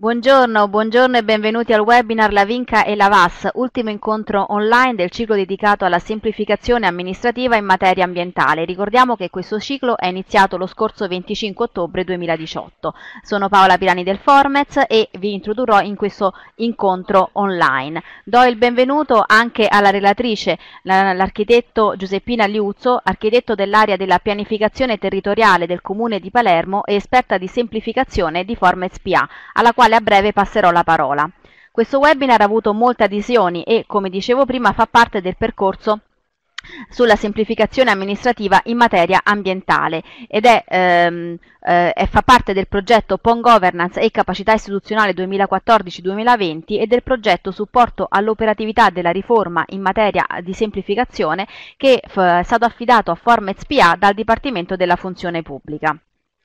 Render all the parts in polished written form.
Buongiorno e benvenuti al webinar La Vinca e la VAS, ultimo incontro online del ciclo dedicato alla semplificazione amministrativa in materia ambientale. Ricordiamo che questo ciclo è iniziato lo scorso 25 ottobre 2018. Sono Paola Pirani del Formez e vi introdurrò in questo incontro online. Do il benvenuto anche alla relatrice, l'architetto Giuseppina Liuzzo, architetto dell'area della pianificazione territoriale del Comune di Palermo e esperta di semplificazione di Formez PA, alla quale a breve passerò la parola. Questo webinar ha avuto molte adesioni e, come dicevo prima, fa parte del percorso sulla semplificazione amministrativa in materia ambientale ed fa parte del progetto PON Governance e Capacità Istituzionale 2014-2020 e del progetto Supporto all'operatività della riforma in materia di semplificazione che è stato affidato a Formez PA dal Dipartimento della Funzione Pubblica.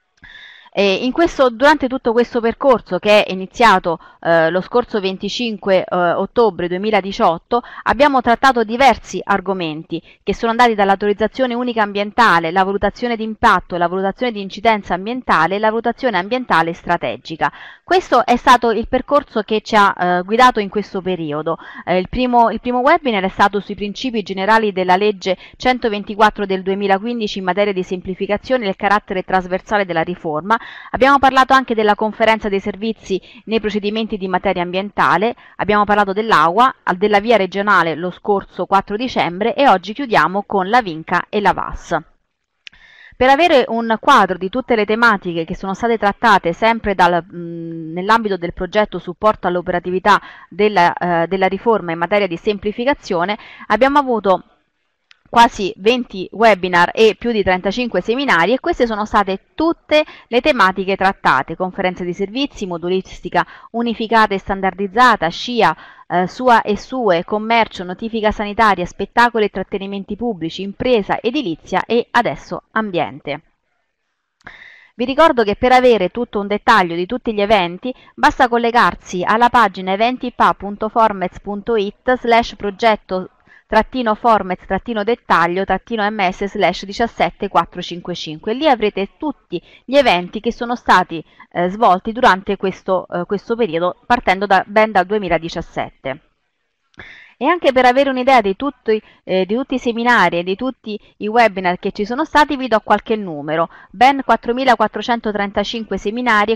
Durante tutto questo percorso, che è iniziato lo scorso 25 ottobre 2018, abbiamo trattato diversi argomenti che sono andati dall'autorizzazione unica ambientale, la valutazione di impatto, la valutazione di incidenza ambientale e la valutazione ambientale strategica. Questo è stato il percorso che ci ha guidato in questo periodo. Il primo webinar è stato sui principi generali della legge 124 del 2015 in materia di semplificazione e il carattere trasversale della riforma. Abbiamo parlato anche della conferenza dei servizi nei procedimenti di materia ambientale, abbiamo parlato dell'AUA, della via regionale lo scorso 4 dicembre e oggi chiudiamo con la Vinca e la VAS. Per avere un quadro di tutte le tematiche che sono state trattate sempre nell'ambito del progetto supporto all'operatività della riforma in materia di semplificazione, abbiamo avuto quasi 20 webinar e più di 35 seminari e queste sono state tutte le tematiche trattate: conferenze di servizi, modulistica unificata e standardizzata, SCIA, SUA e SUE, commercio, notifica sanitaria, spettacoli e trattenimenti pubblici, impresa, edilizia e adesso ambiente. Vi ricordo che per avere tutto un dettaglio di tutti gli eventi basta collegarsi alla pagina eventi.formez.it/progetto Formez-dettaglio-ms/17455. Lì avrete tutti gli eventi che sono stati svolti durante questo periodo, partendo ben dal 2017. E anche per avere un'idea di tutti i seminari e di tutti i webinar che ci sono stati, vi do qualche numero: ben 4.435 seminari e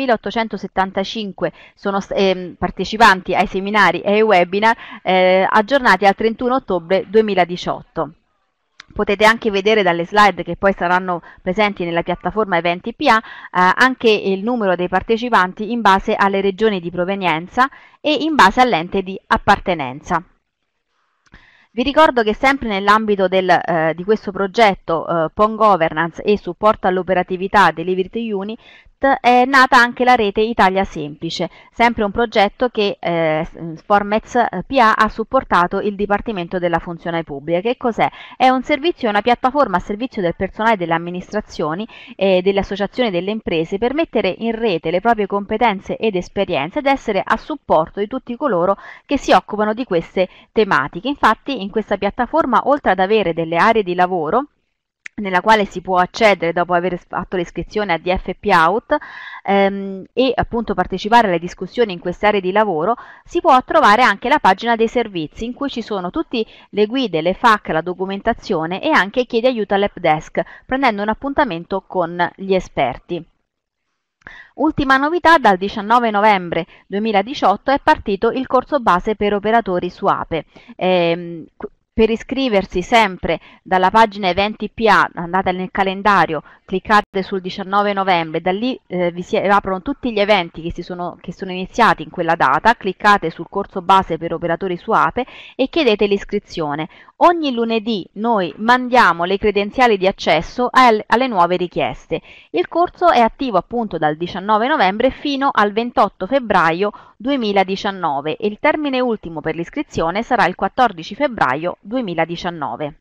4.875 partecipanti ai seminari e ai webinar aggiornati al 31 ottobre 2018. Potete anche vedere dalle slide che poi saranno presenti nella piattaforma Eventi PA anche il numero dei partecipanti in base alle regioni di provenienza e in base all'ente di appartenenza. Vi ricordo che sempre nell'ambito di questo progetto PON Governance e supporto all'operatività Delivery Unit è nata anche la rete Italia Semplice, sempre un progetto che Formez PA ha supportato il Dipartimento della Funzione Pubblica. Che cos'è? È un servizio, una piattaforma a servizio del personale delle amministrazioni e delle associazioni delle imprese per mettere in rete le proprie competenze ed esperienze ed essere a supporto di tutti coloro che si occupano di queste tematiche. Infatti in questa piattaforma, oltre ad avere delle aree di lavoro nella quale si può accedere dopo aver fatto l'iscrizione a DFP Out e appunto partecipare alle discussioni in queste aree di lavoro, si può trovare anche la pagina dei servizi in cui ci sono tutte le guide, le FAQ, la documentazione e anche chiedi aiuto all'help desk, prendendo un appuntamento con gli esperti. Ultima novità: dal 19 novembre 2018 è partito il corso base per operatori su APE. Per iscriversi sempre dalla pagina Eventi PA, andate nel calendario, cliccate sul 19 novembre, da lì vi si aprono tutti gli eventi che sono iniziati in quella data, cliccate sul corso base per operatori su APE e chiedete l'iscrizione. Ogni lunedì noi mandiamo le credenziali di accesso alle nuove richieste. Il corso è attivo appunto dal 19 novembre fino al 28 febbraio 2019 e il termine ultimo per l'iscrizione sarà il 14 febbraio 2019.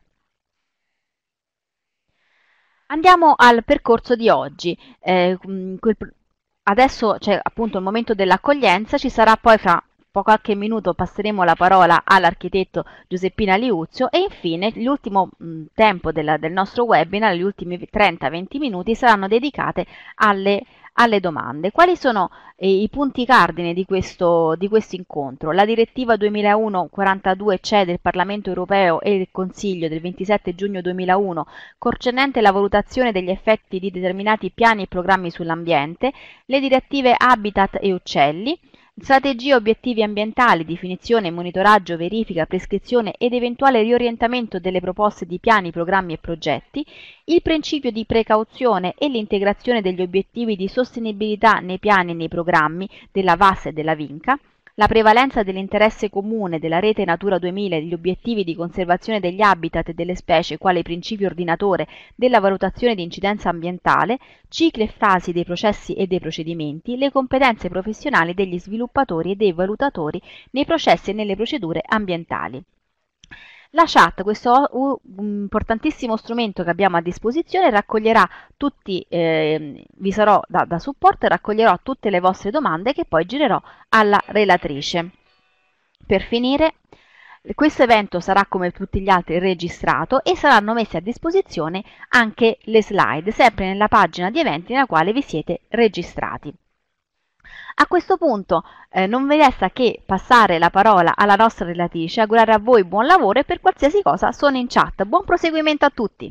Andiamo al percorso di oggi. Adesso c'è appunto il momento dell'accoglienza, ci sarà poi fra qualche minuto passeremo la parola all'architetto Giuseppina Liuzzo e infine l'ultimo tempo del nostro webinar, gli ultimi 30-20 minuti, saranno dedicate alle domande. Quali sono i punti cardine di questo incontro? La direttiva 2001/42/CE del Parlamento europeo e del Consiglio del 27 giugno 2001 concernente la valutazione degli effetti di determinati piani e programmi sull'ambiente, le direttive Habitat e Uccelli, strategie e obiettivi ambientali, definizione, monitoraggio, verifica, prescrizione ed eventuale riorientamento delle proposte di piani, programmi e progetti, il principio di precauzione e l'integrazione degli obiettivi di sostenibilità nei piani e nei programmi della VAS e della VINCA, la prevalenza dell'interesse comune della rete Natura 2000 e degli obiettivi di conservazione degli habitat e delle specie quale principio ordinatore della valutazione di incidenza ambientale, cicli e fasi dei processi e dei procedimenti, le competenze professionali degli sviluppatori e dei valutatori nei processi e nelle procedure ambientali. La chat, questo importantissimo strumento che abbiamo a disposizione, raccoglierà tutti, vi sarò da supporto e raccoglierò tutte le vostre domande che poi girerò alla relatrice. Per finire, questo evento sarà come tutti gli altri registrato e saranno messe a disposizione anche le slide, sempre nella pagina di eventi nella quale vi siete registrati. A questo punto non vi resta che passare la parola alla nostra relatrice, augurare a voi buon lavoro e per qualsiasi cosa sono in chat. Buon proseguimento a tutti!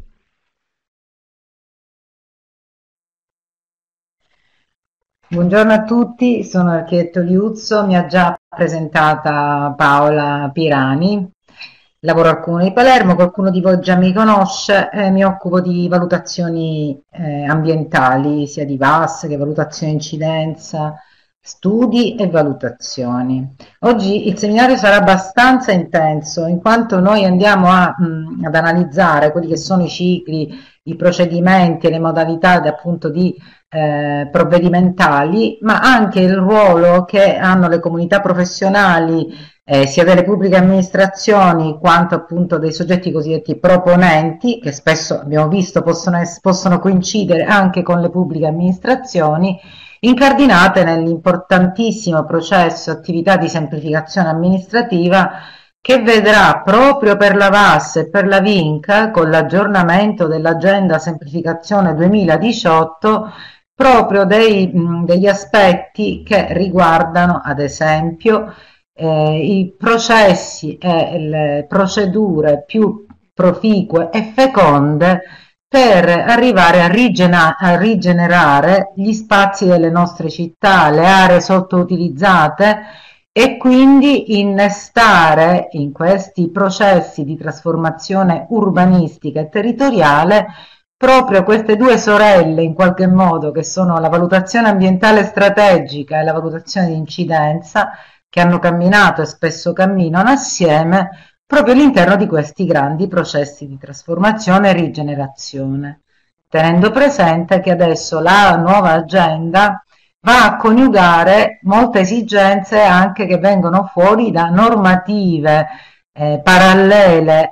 Buongiorno a tutti, sono l'architetto Liuzzo, mi ha già presentata Paola Pirani, lavoro al Comune di Palermo, qualcuno di voi già mi conosce, mi occupo di valutazioni ambientali, sia di VAS che valutazione incidenza, studi e valutazioni. Oggi il seminario sarà abbastanza intenso in quanto noi andiamo ad analizzare quelli che sono i cicli, i procedimenti e le modalità appunto di provvedimentali, ma anche il ruolo che hanno le comunità professionali sia delle pubbliche amministrazioni quanto appunto dei soggetti cosiddetti proponenti, che spesso abbiamo visto possono coincidere anche con le pubbliche amministrazioni, incardinate nell'importantissimo processo attività di semplificazione amministrativa che vedrà proprio per la VAS e per la VINCA, con l'aggiornamento dell'agenda semplificazione 2018, proprio degli aspetti che riguardano ad esempio i processi e le procedure più proficue e feconde per arrivare a rigenerare gli spazi delle nostre città, le aree sottoutilizzate e quindi innestare in questi processi di trasformazione urbanistica e territoriale proprio queste due sorelle in qualche modo che sono la valutazione ambientale strategica e la valutazione di incidenza, che hanno camminato e spesso camminano assieme proprio all'interno di questi grandi processi di trasformazione e rigenerazione, tenendo presente che adesso la nuova agenda va a coniugare molte esigenze anche che vengono fuori da normative parallele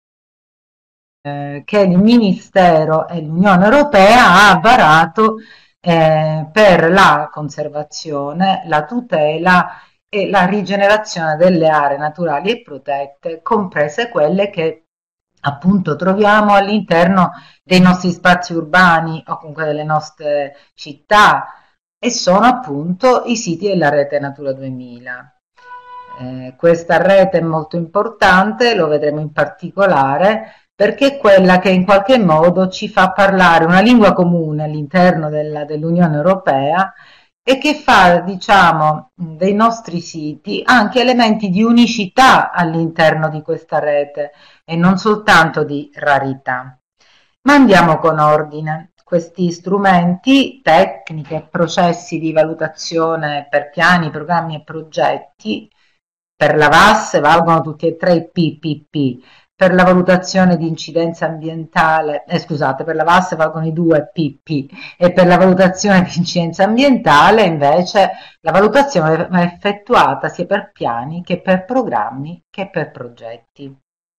che il Ministero e l'Unione Europea ha varato per la conservazione, la tutela e la rigenerazione delle aree naturali e protette, comprese quelle che appunto troviamo all'interno dei nostri spazi urbani o comunque delle nostre città, e sono appunto i siti della rete Natura 2000. Questa rete è molto importante, lo vedremo in particolare, perché è quella che in qualche modo ci fa parlare una lingua comune all'interno dell'Unione Europea e che fa, diciamo, dei nostri siti anche elementi di unicità all'interno di questa rete e non soltanto di rarità. Ma andiamo con ordine. Questi strumenti, tecniche, processi di valutazione per piani, programmi e progetti, per la VAS valgono tutti e tre i PPP, per la valutazione di incidenza ambientale, scusate, per la VAS valgono i due PP e per la valutazione di incidenza ambientale invece la valutazione va effettuata sia per piani che per programmi che per progetti.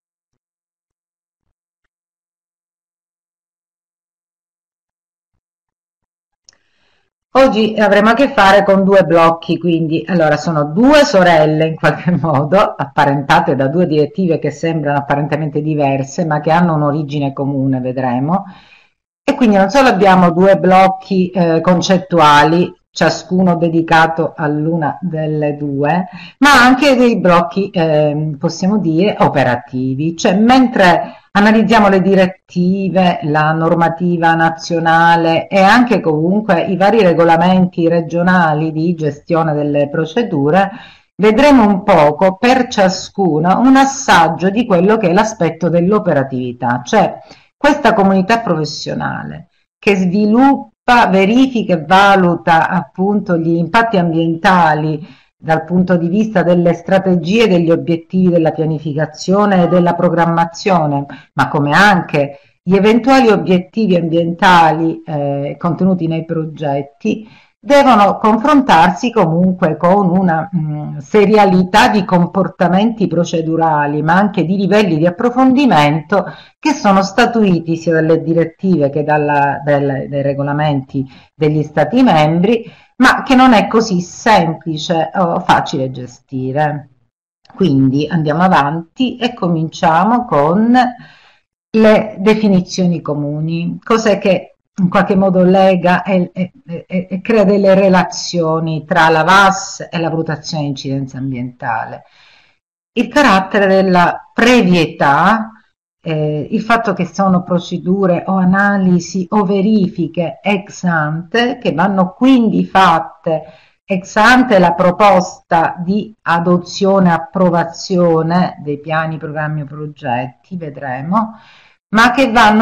Oggi avremo a che fare con due blocchi, quindi allora sono due sorelle in qualche modo, apparentate da due direttive che sembrano apparentemente diverse, ma che hanno un'origine comune, vedremo, E quindi non solo abbiamo due blocchi concettuali, ciascuno dedicato all'una delle due, ma anche dei blocchi, possiamo dire, operativi. Cioè, mentre analizziamo le direttive, la normativa nazionale e anche comunque i vari regolamenti regionali di gestione delle procedure, vedremo un poco per ciascuna un assaggio di quello che è l'aspetto dell'operatività, cioè questa comunità professionale che sviluppa, verifica e valuta appunto gli impatti ambientali dal punto di vista delle strategie, degli obiettivi della pianificazione e della programmazione, ma come anche gli eventuali obiettivi ambientali contenuti nei progetti, devono confrontarsi comunque con una serialità di comportamenti procedurali, ma anche di livelli di approfondimento che sono statuiti sia dalle direttive che dai regolamenti degli Stati membri, ma che non è così semplice o facile gestire. Quindi andiamo avanti e cominciamo con le definizioni comuni. Cos'è che in qualche modo lega e crea delle relazioni tra la VAS e la valutazione di incidenza ambientale? Il carattere della previetà, il fatto che sono procedure o analisi o verifiche ex ante, che vanno quindi fatte ex ante la proposta di adozione e approvazione dei piani, programmi o progetti, vedremo, ma che vanno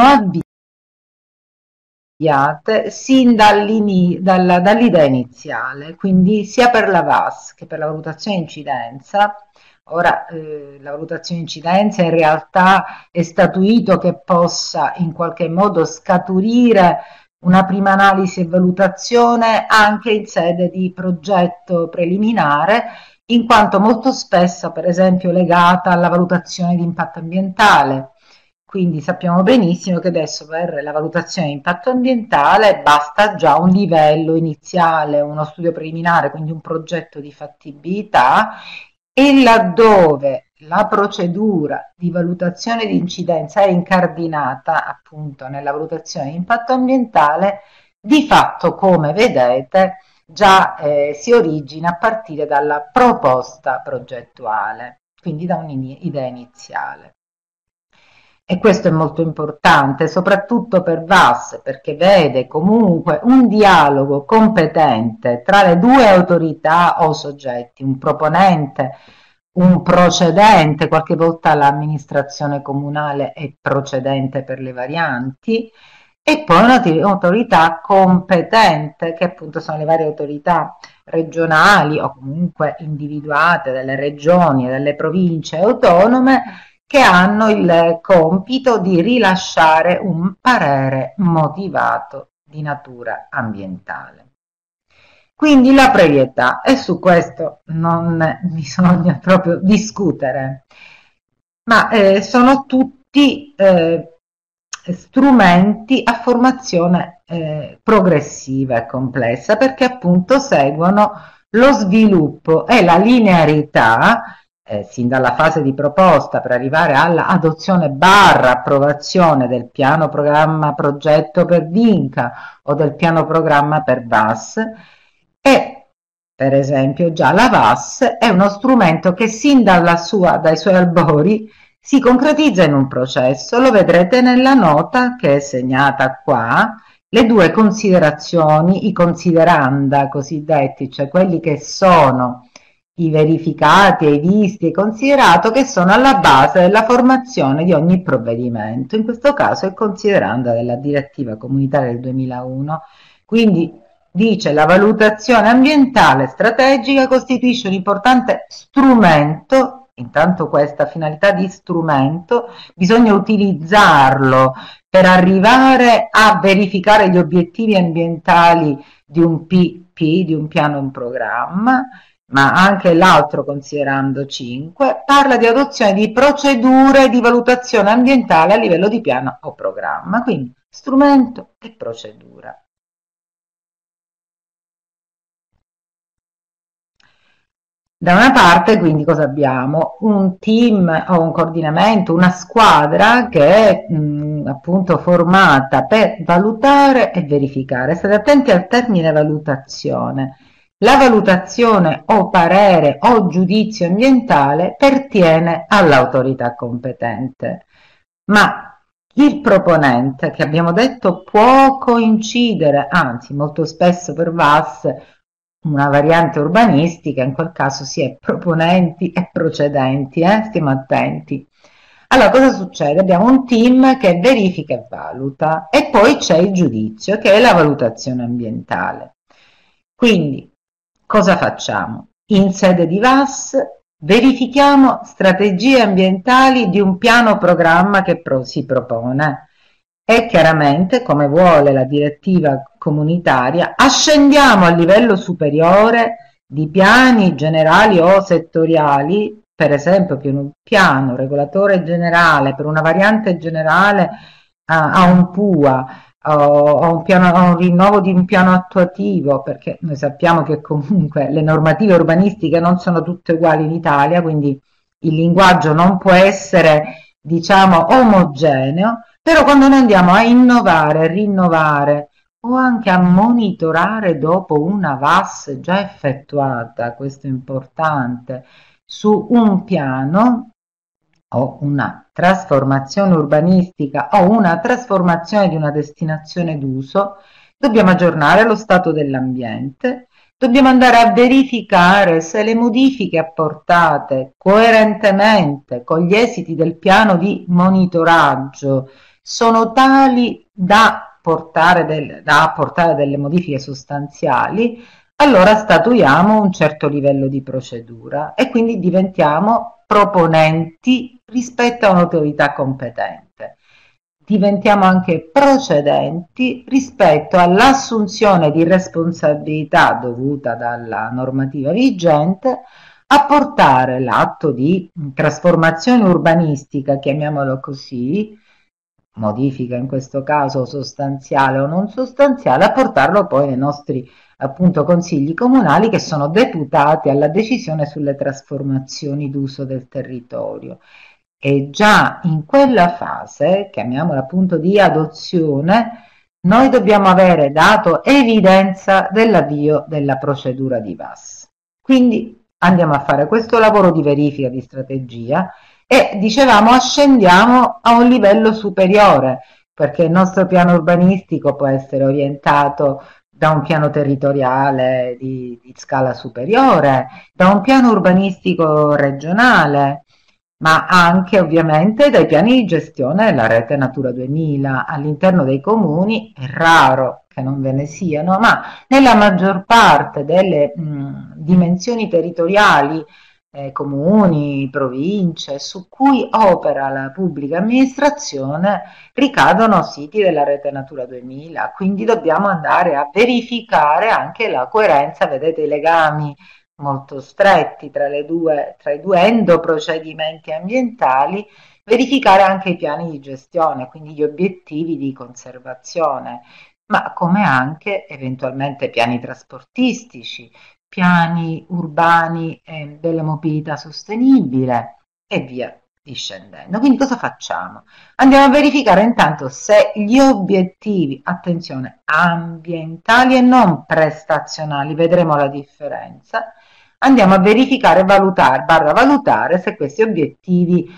avviate sin dall'idea iniziale, quindi sia per la VAS che per la valutazione di incidenza. Ora, la valutazione di incidenza in realtà è statuito che possa in qualche modo scaturire una prima analisi e valutazione anche in sede di progetto preliminare, in quanto molto spesso, per esempio, legata alla valutazione di impatto ambientale. Quindi sappiamo benissimo che adesso per la valutazione di impatto ambientale basta già un livello iniziale, uno studio preliminare, quindi un progetto di fattibilità, e laddove la procedura di valutazione di incidenza è incardinata appunto nella valutazione di impatto ambientale, di fatto, come vedete, già si origina a partire dalla proposta progettuale, quindi da un'idea iniziale. E questo è molto importante, soprattutto per VAS, perché vede comunque un dialogo competente tra le due autorità o soggetti, un proponente, un procedente, qualche volta l'amministrazione comunale è procedente per le varianti, e poi un'autorità competente, che appunto sono le varie autorità regionali o comunque individuate dalle regioni e dalle province autonome, che hanno il compito di rilasciare un parere motivato di natura ambientale. Quindi la previetà, e su questo non bisogna proprio discutere, ma sono tutti strumenti a formazione progressiva e complessa, perché appunto seguono lo sviluppo e la linearità sin dalla fase di proposta per arrivare all'adozione barra approvazione del piano programma progetto per Vinca o del piano programma per VAS. E per esempio già la VAS è uno strumento che sin dai suoi albori si concretizza in un processo, lo vedrete nella nota che è segnata qua, le due considerazioni, i consideranda cosiddetti, cioè quelli che sono i verificati, i visti e considerato, che sono alla base della formazione di ogni provvedimento. In questo caso è consideranda della direttiva comunitaria del 2001. Quindi dice: la valutazione ambientale strategica costituisce un importante strumento. Intanto questa finalità di strumento bisogna utilizzarlo per arrivare a verificare gli obiettivi ambientali di un PP, di un piano, un programma, ma anche l'altro considerando 5 parla di adozione di procedure di valutazione ambientale a livello di piano o programma, quindi strumento e procedura. Da una parte, quindi, cosa abbiamo? Un team o un coordinamento, una squadra che è appunto formata per valutare e verificare. State attenti al termine valutazione. La valutazione o parere o giudizio ambientale pertiene all'autorità competente, ma il proponente, che abbiamo detto può coincidere, anzi molto spesso per VAS, una variante urbanistica, in quel caso si è proponenti e procedenti, stiamo attenti. Allora, cosa succede? Abbiamo un team che verifica e valuta e poi c'è il giudizio, che è la valutazione ambientale. Quindi, cosa facciamo? In sede di VAS verifichiamo strategie ambientali di un piano programma che si propone e chiaramente, come vuole la direttiva comunitaria, ascendiamo a livello superiore di piani generali o settoriali, per esempio un piano regolatore generale per una variante generale a un PUA o un rinnovo di un piano attuativo, perché noi sappiamo che comunque le normative urbanistiche non sono tutte uguali in Italia, quindi il linguaggio non può essere, diciamo, omogeneo, però quando noi andiamo a innovare, rinnovare o anche a monitorare dopo una VAS già effettuata, questo è importante, su un piano o una trasformazione urbanistica o una trasformazione di una destinazione d'uso, dobbiamo aggiornare lo stato dell'ambiente, dobbiamo andare a verificare se le modifiche apportate coerentemente con gli esiti del piano di monitoraggio sono tali da apportare delle modifiche sostanziali. Allora statuiamo un certo livello di procedura e quindi diventiamo proponenti rispetto a un'autorità competente. Diventiamo anche procedenti rispetto all'assunzione di responsabilità dovuta dalla normativa vigente a portare l'atto di trasformazione urbanistica, chiamiamolo così, modifica in questo caso sostanziale o non sostanziale, a portarlo poi nei nostri appunto consigli comunali, che sono deputati alla decisione sulle trasformazioni d'uso del territorio. E già in quella fase, chiamiamola appunto di adozione, noi dobbiamo avere dato evidenza dell'avvio della procedura di VAS. Quindi andiamo a fare questo lavoro di verifica di strategia e, dicevamo, ascendiamo a un livello superiore, perché il nostro piano urbanistico può essere orientato da un piano territoriale di scala superiore, da un piano urbanistico regionale, ma anche ovviamente dai piani di gestione della rete Natura 2000. All'interno dei comuni è raro che non ve ne siano, ma nella maggior parte delle dimensioni territoriali, comuni, province, su cui opera la pubblica amministrazione, ricadono siti della rete Natura 2000, quindi dobbiamo andare a verificare anche la coerenza, vedete i legami molto stretti tra i due endoprocedimenti ambientali, verificare anche i piani di gestione, quindi gli obiettivi di conservazione, ma come anche eventualmente piani trasportistici, piani urbani della mobilità sostenibile e via discendendo. Quindi cosa facciamo? Andiamo a verificare intanto se gli obiettivi, attenzione, ambientali e non prestazionali, vedremo la differenza, andiamo a verificare e valutare se questi obiettivi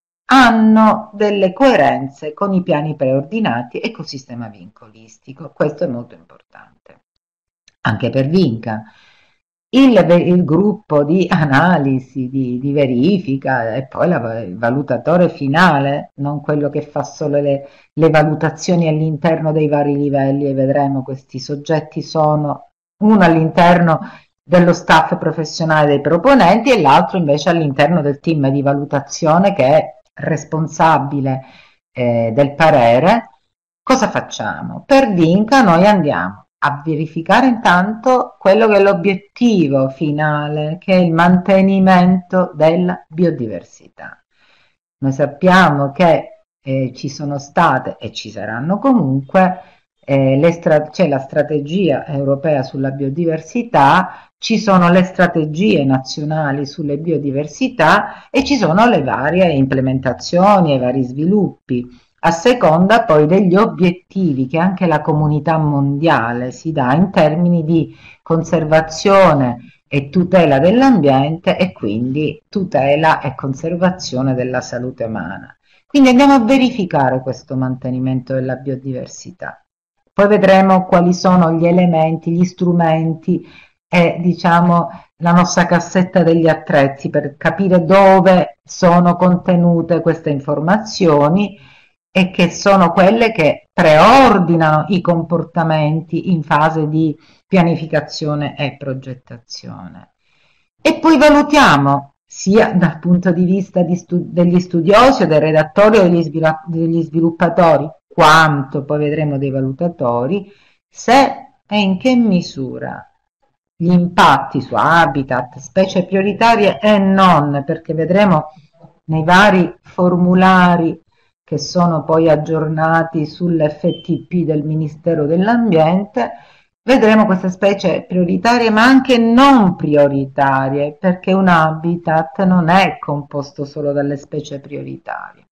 hanno delle coerenze con i piani preordinati e col sistema vincolistico. Questo è molto importante. Anche per Vinca. Il gruppo di analisi, di verifica e poi il valutatore finale, non quello che fa solo le valutazioni all'interno dei vari livelli, e vedremo questi soggetti sono uno all'interno dello staff professionale dei proponenti e l'altro invece all'interno del team di valutazione che è responsabile del parere. Cosa facciamo? Per Vinca noi andiamo a verificare intanto quello che è l'obiettivo finale, che è il mantenimento della biodiversità. Noi sappiamo che ci sono state e ci saranno comunque c'è la strategia europea sulla biodiversità, ci sono le strategie nazionali sulle biodiversità e ci sono le varie implementazioni e i vari sviluppi, a seconda poi degli obiettivi che anche la comunità mondiale si dà in termini di conservazione e tutela dell'ambiente e quindi tutela e conservazione della salute umana. Quindi andiamo a verificare questo mantenimento della biodiversità. Poi vedremo quali sono gli elementi, gli strumenti e diciamo la nostra cassetta degli attrezzi per capire dove sono contenute queste informazioni e che sono quelle che preordinano i comportamenti in fase di pianificazione e progettazione. E poi valutiamo sia dal punto di vista degli studiosi o dei redattori o degli sviluppatori, quanto poi vedremo dei valutatori, se e in che misura gli impatti su habitat, specie prioritarie e non, perché vedremo nei vari formulari che sono poi aggiornati sull'FTP del Ministero dell'Ambiente, vedremo queste specie prioritarie ma anche non prioritarie, perché un habitat non è composto solo dalle specie prioritarie.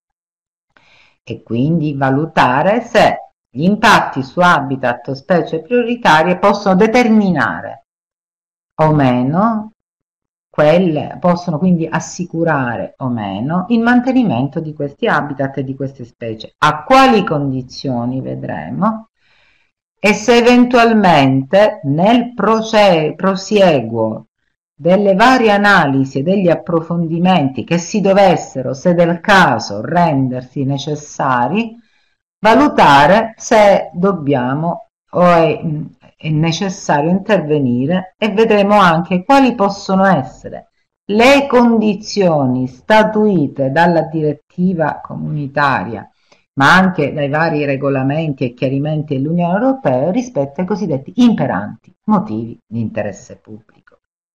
E quindi valutare se gli impatti su habitat o specie prioritarie possono determinare o meno possono quindi assicurare o meno il mantenimento di questi habitat e di queste specie. A quali condizioni vedremo? E se eventualmente nel prosieguo delle varie analisi e degli approfondimenti che si dovessero, se del caso, rendersi necessari, valutare se dobbiamo o è necessario intervenire e vedremo anche quali possono essere le condizioni statuite dalla direttiva comunitaria ma anche dai vari regolamenti e chiarimenti dell'Unione Europea rispetto ai cosiddetti imperanti motivi di interesse pubblico.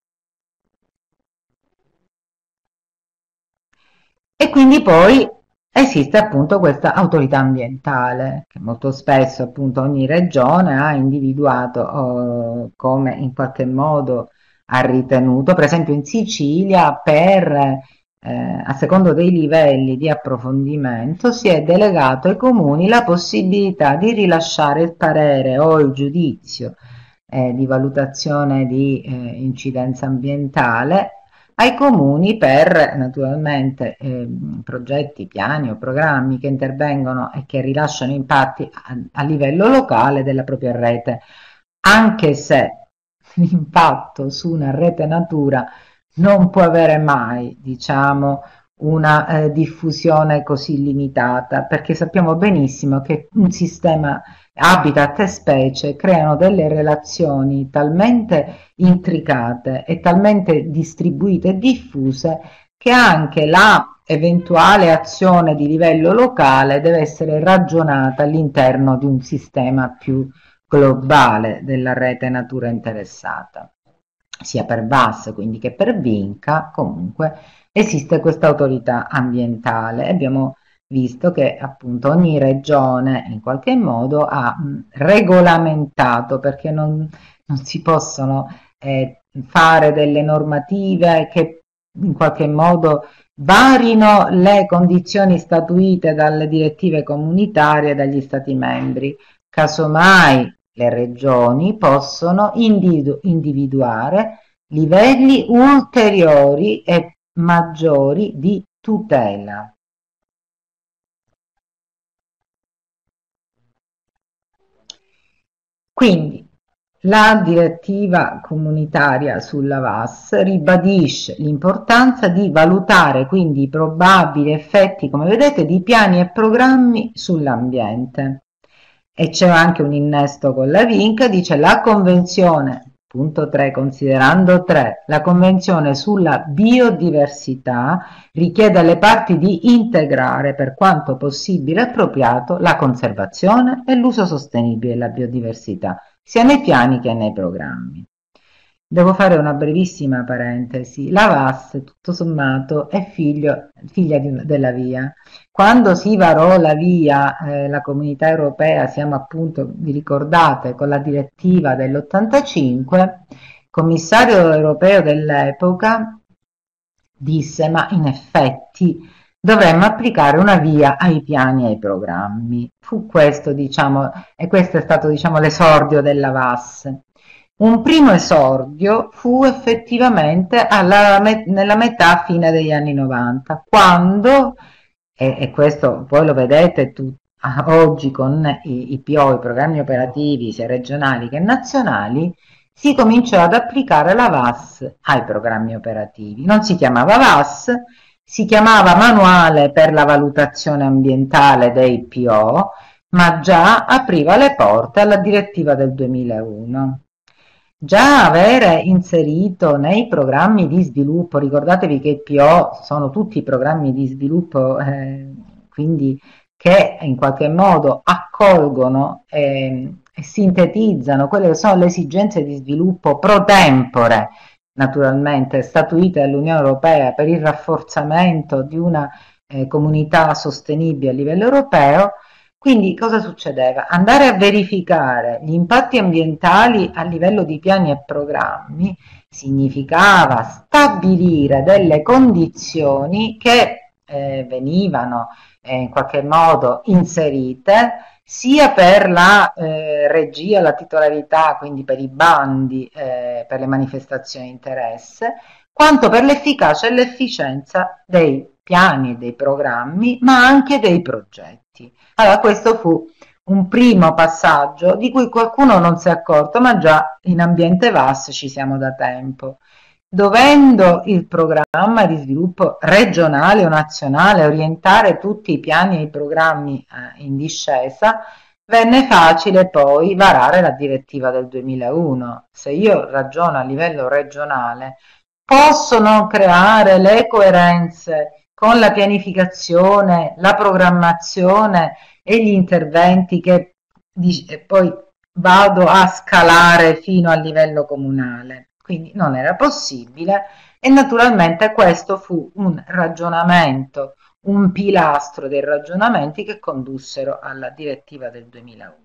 E quindi poi esiste appunto questa autorità ambientale che molto spesso appunto ogni regione ha individuato come in qualche modo ha ritenuto, per esempio in Sicilia a secondo dei livelli di approfondimento si è delegato ai comuni la possibilità di rilasciare il parere o il giudizio di valutazione di incidenza ambientale ai comuni per naturalmente progetti, piani o programmi che intervengono e che rilasciano impatti a livello locale della propria rete, anche se l'impatto su una rete natura non può avere mai, diciamo, una diffusione così limitata, perché sappiamo benissimo che un sistema habitat e specie creano delle relazioni talmente intricate e talmente distribuite e diffuse che anche la eventuale azione di livello locale deve essere ragionata all'interno di un sistema più globale della rete natura interessata. Sia per VAS quindi che per VINCA comunque esiste questa autorità ambientale. Abbiamo visto che appunto ogni regione in qualche modo ha regolamentato, perché non si possono fare delle normative che in qualche modo varino le condizioni statuite dalle direttive comunitarie e dagli Stati membri. Casomai le regioni possono individuare livelli ulteriori e maggiori di tutela. Quindi la direttiva comunitaria sulla VAS ribadisce l'importanza di valutare quindi i probabili effetti, come vedete, di piani e programmi sull'ambiente. E c'è anche un innesto con la VINCA, dice la convenzione, punto 3, considerando 3, la convenzione sulla biodiversità richiede alle parti di integrare per quanto possibile e appropriato la conservazione e l'uso sostenibile della biodiversità, sia nei piani che nei programmi. Devo fare una brevissima parentesi. La VAS, tutto sommato, è figlia della VIA. Quando si varò la VIA, la Comunità Europea, siamo appunto, vi ricordate, con la direttiva dell'85, il commissario europeo dell'epoca disse: ma in effetti dovremmo applicare una VIA ai piani e ai programmi. Fu questo, diciamo, e questo è stato, diciamo, l'esordio della VAS. Un primo esordio fu effettivamente nella metà fine degli anni 90, quando, e questo voi lo vedete oggi con i PO, i programmi operativi sia regionali che nazionali, si cominciò ad applicare la VAS ai programmi operativi. Non si chiamava VAS, si chiamava Manuale per la valutazione ambientale dei PO, ma già apriva le porte alla direttiva del 2001. Già avere inserito nei programmi di sviluppo, ricordatevi che i PO sono tutti programmi di sviluppo, quindi che in qualche modo accolgono e sintetizzano quelle che sono le esigenze di sviluppo pro tempore, naturalmente statuite dall'Unione Europea per il rafforzamento di una comunità sostenibile a livello europeo. Quindi cosa succedeva? Andare a verificare gli impatti ambientali a livello di piani e programmi significava stabilire delle condizioni che venivano in qualche modo inserite sia per la regia, la titolarità, quindi per i bandi, per le manifestazioni di interesse, quanto per l'efficacia e l'efficienza dei piani e dei programmi, ma anche dei progetti. Allora, questo fu un primo passaggio di cui qualcuno non si è accorto, ma già in ambiente VAS ci siamo da tempo. Dovendo il programma di sviluppo regionale o nazionale orientare tutti i piani e i programmi in discesa, venne facile poi varare la direttiva del 2001. Se io ragiono a livello regionale, posso non creare le coerenze con la pianificazione, la programmazione e gli interventi che poi vado a scalare fino a livello comunale. Quindi non era possibile e naturalmente questo fu un ragionamento, un pilastro dei ragionamenti che condussero alla direttiva del 2001.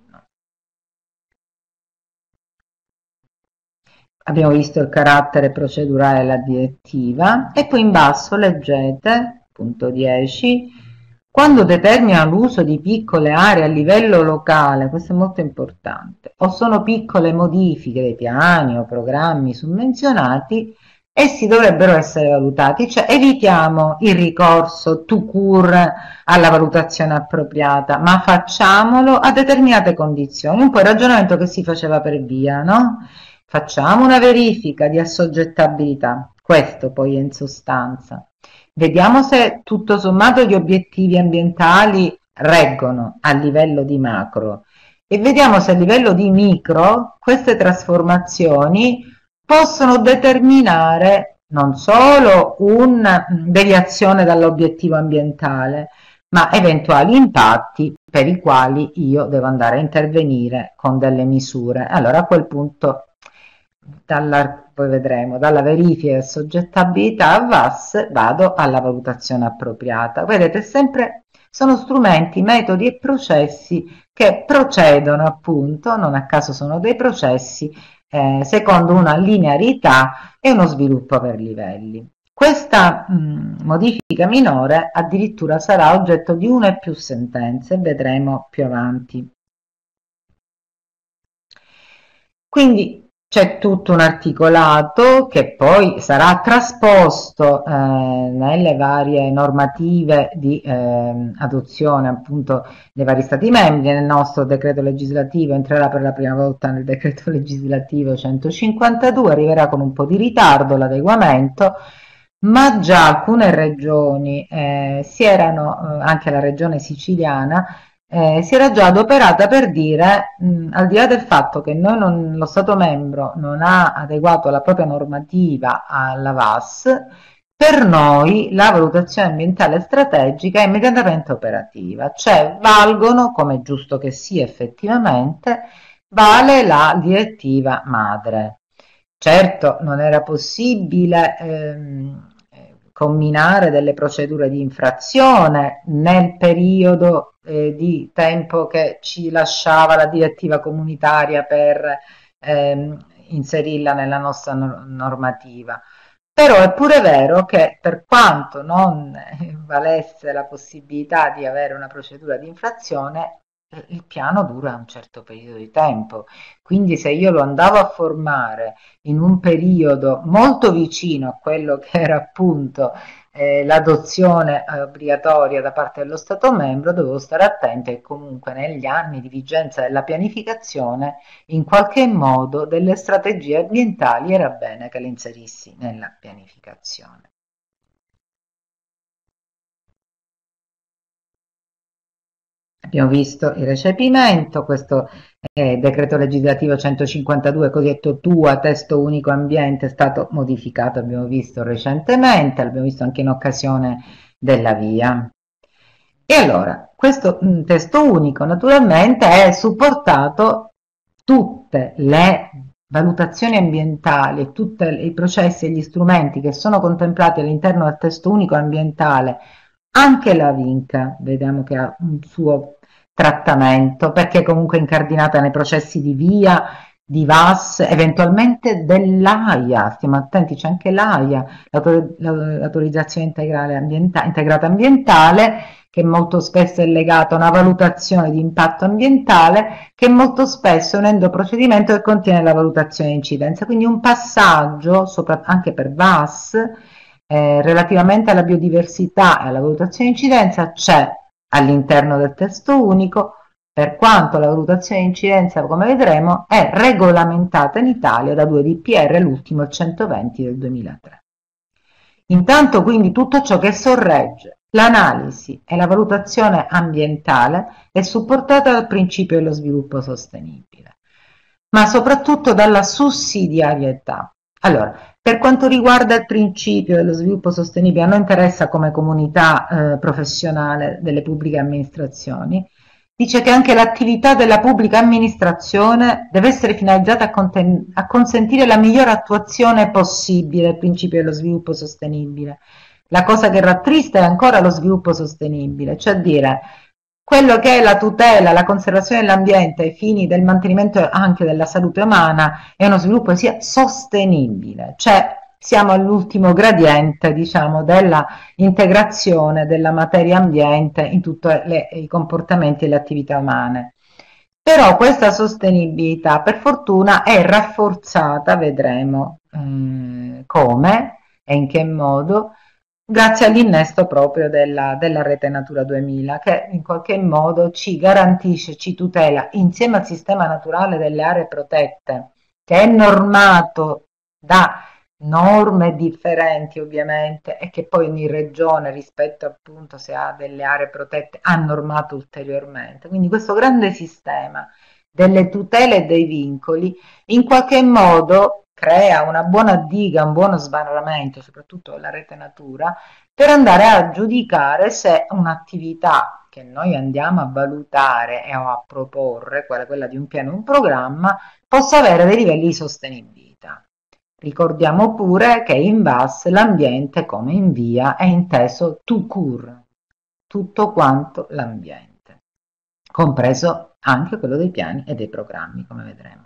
Abbiamo visto il carattere procedurale della direttiva e poi in basso leggete, punto 10, quando determina l'uso di piccole aree a livello locale, questo è molto importante, o sono piccole modifiche dei piani o programmi summenzionati, essi dovrebbero essere valutati, cioè evitiamo il ricorso tout court alla valutazione appropriata, ma facciamolo a determinate condizioni, un po' il ragionamento che si faceva per via, no? Facciamo una verifica di assoggettabilità, questo poi è in sostanza. Vediamo se tutto sommato gli obiettivi ambientali reggono a livello di macro e vediamo se a livello di micro queste trasformazioni possono determinare non solo una deviazione dall'obiettivo ambientale, ma eventuali impatti per i quali io devo andare a intervenire con delle misure. Allora a quel punto poi vedremo, dalla verifica e soggettabilità a VAS vado alla valutazione appropriata. Vedete, sempre sono strumenti, metodi e processi che procedono appunto, non a caso sono dei processi, secondo una linearità e uno sviluppo per livelli. Questa modifica minore addirittura sarà oggetto di una e più sentenze, vedremo più avanti. Quindi c'è tutto un articolato che poi sarà trasposto nelle varie normative di adozione appunto dei vari stati membri. Nel nostro decreto legislativo entrerà per la prima volta nel decreto legislativo 152, arriverà con un po' di ritardo l'adeguamento, ma già alcune regioni anche la regione siciliana, si era già adoperata per dire, al di là del fatto che lo Stato membro non ha adeguato la propria normativa alla VAS, per noi la valutazione ambientale strategica è immediatamente operativa, cioè valgono, come è giusto che sia effettivamente, vale la direttiva madre. Certo, non era possibile comminare delle procedure di infrazione nel periodo di tempo che ci lasciava la direttiva comunitaria per inserirla nella nostra normativa. Però è pure vero che per quanto non valesse la possibilità di avere una procedura di infrazione, il piano dura un certo periodo di tempo. Quindi se io lo andavo a formare in un periodo molto vicino a quello che era appunto l'adozione obbligatoria da parte dello Stato membro, dovevo stare attento e comunque negli anni di vigenza della pianificazione in qualche modo delle strategie ambientali era bene che le inserissi nella pianificazione. Abbiamo visto il recepimento, questo decreto legislativo 152, cosiddetto TUA, testo unico ambiente, è stato modificato, abbiamo visto recentemente, l'abbiamo visto anche in occasione della VIA. E allora, questo testo unico naturalmente è supportato tutte le valutazioni ambientali e tutti i processi e gli strumenti che sono contemplati all'interno del testo unico ambientale, anche la Vinca, vediamo che ha un suo trattamento, perché è comunque incardinata nei processi di VIA, di VAS, eventualmente dell'AIA, stiamo attenti, c'è anche l'AIA, l'autorizzazione integrata ambientale, che molto spesso è legata a una valutazione di impatto ambientale, che molto spesso è un endoprocedimento che contiene la valutazione di incidenza, quindi un passaggio, anche per VAS, relativamente alla biodiversità e alla valutazione di incidenza c'è all'interno del testo unico, per quanto la valutazione di incidenza, come vedremo, è regolamentata in Italia da 2 DPR, l'ultimo il 120 del 2003. Intanto quindi tutto ciò che sorregge l'analisi e la valutazione ambientale è supportata dal principio dello sviluppo sostenibile, ma soprattutto dalla sussidiarietà. Allora, per quanto riguarda il principio dello sviluppo sostenibile, a noi interessa come comunità professionale delle pubbliche amministrazioni, dice che anche l'attività della pubblica amministrazione deve essere finalizzata a consentire la migliore attuazione possibile del principio dello sviluppo sostenibile. La cosa che rattrista è ancora lo sviluppo sostenibile, cioè dire quello che è la tutela, la conservazione dell'ambiente ai fini del mantenimento anche della salute umana è uno sviluppo che sia sostenibile, cioè siamo all'ultimo gradiente, diciamo, della integrazione della materia ambiente in tutti i comportamenti e le attività umane. Però questa sostenibilità, per fortuna, è rafforzata, vedremo come e in che modo, grazie all'innesto proprio della rete Natura 2000, che in qualche modo ci garantisce, ci tutela insieme al sistema naturale delle aree protette, che è normato da norme differenti ovviamente e che poi ogni regione rispetto appunto se ha delle aree protette ha normato ulteriormente. Quindi questo grande sistema delle tutele e dei vincoli in qualche modo crea una buona diga, un buono sbarramento, soprattutto la rete natura, per andare a giudicare se un'attività che noi andiamo a valutare e a proporre, quella di un piano, un programma, possa avere dei livelli di sostenibilità. Ricordiamo pure che in VAS l'ambiente, come in VIA, è inteso tout court, tutto quanto l'ambiente, compreso anche quello dei piani e dei programmi, come vedremo.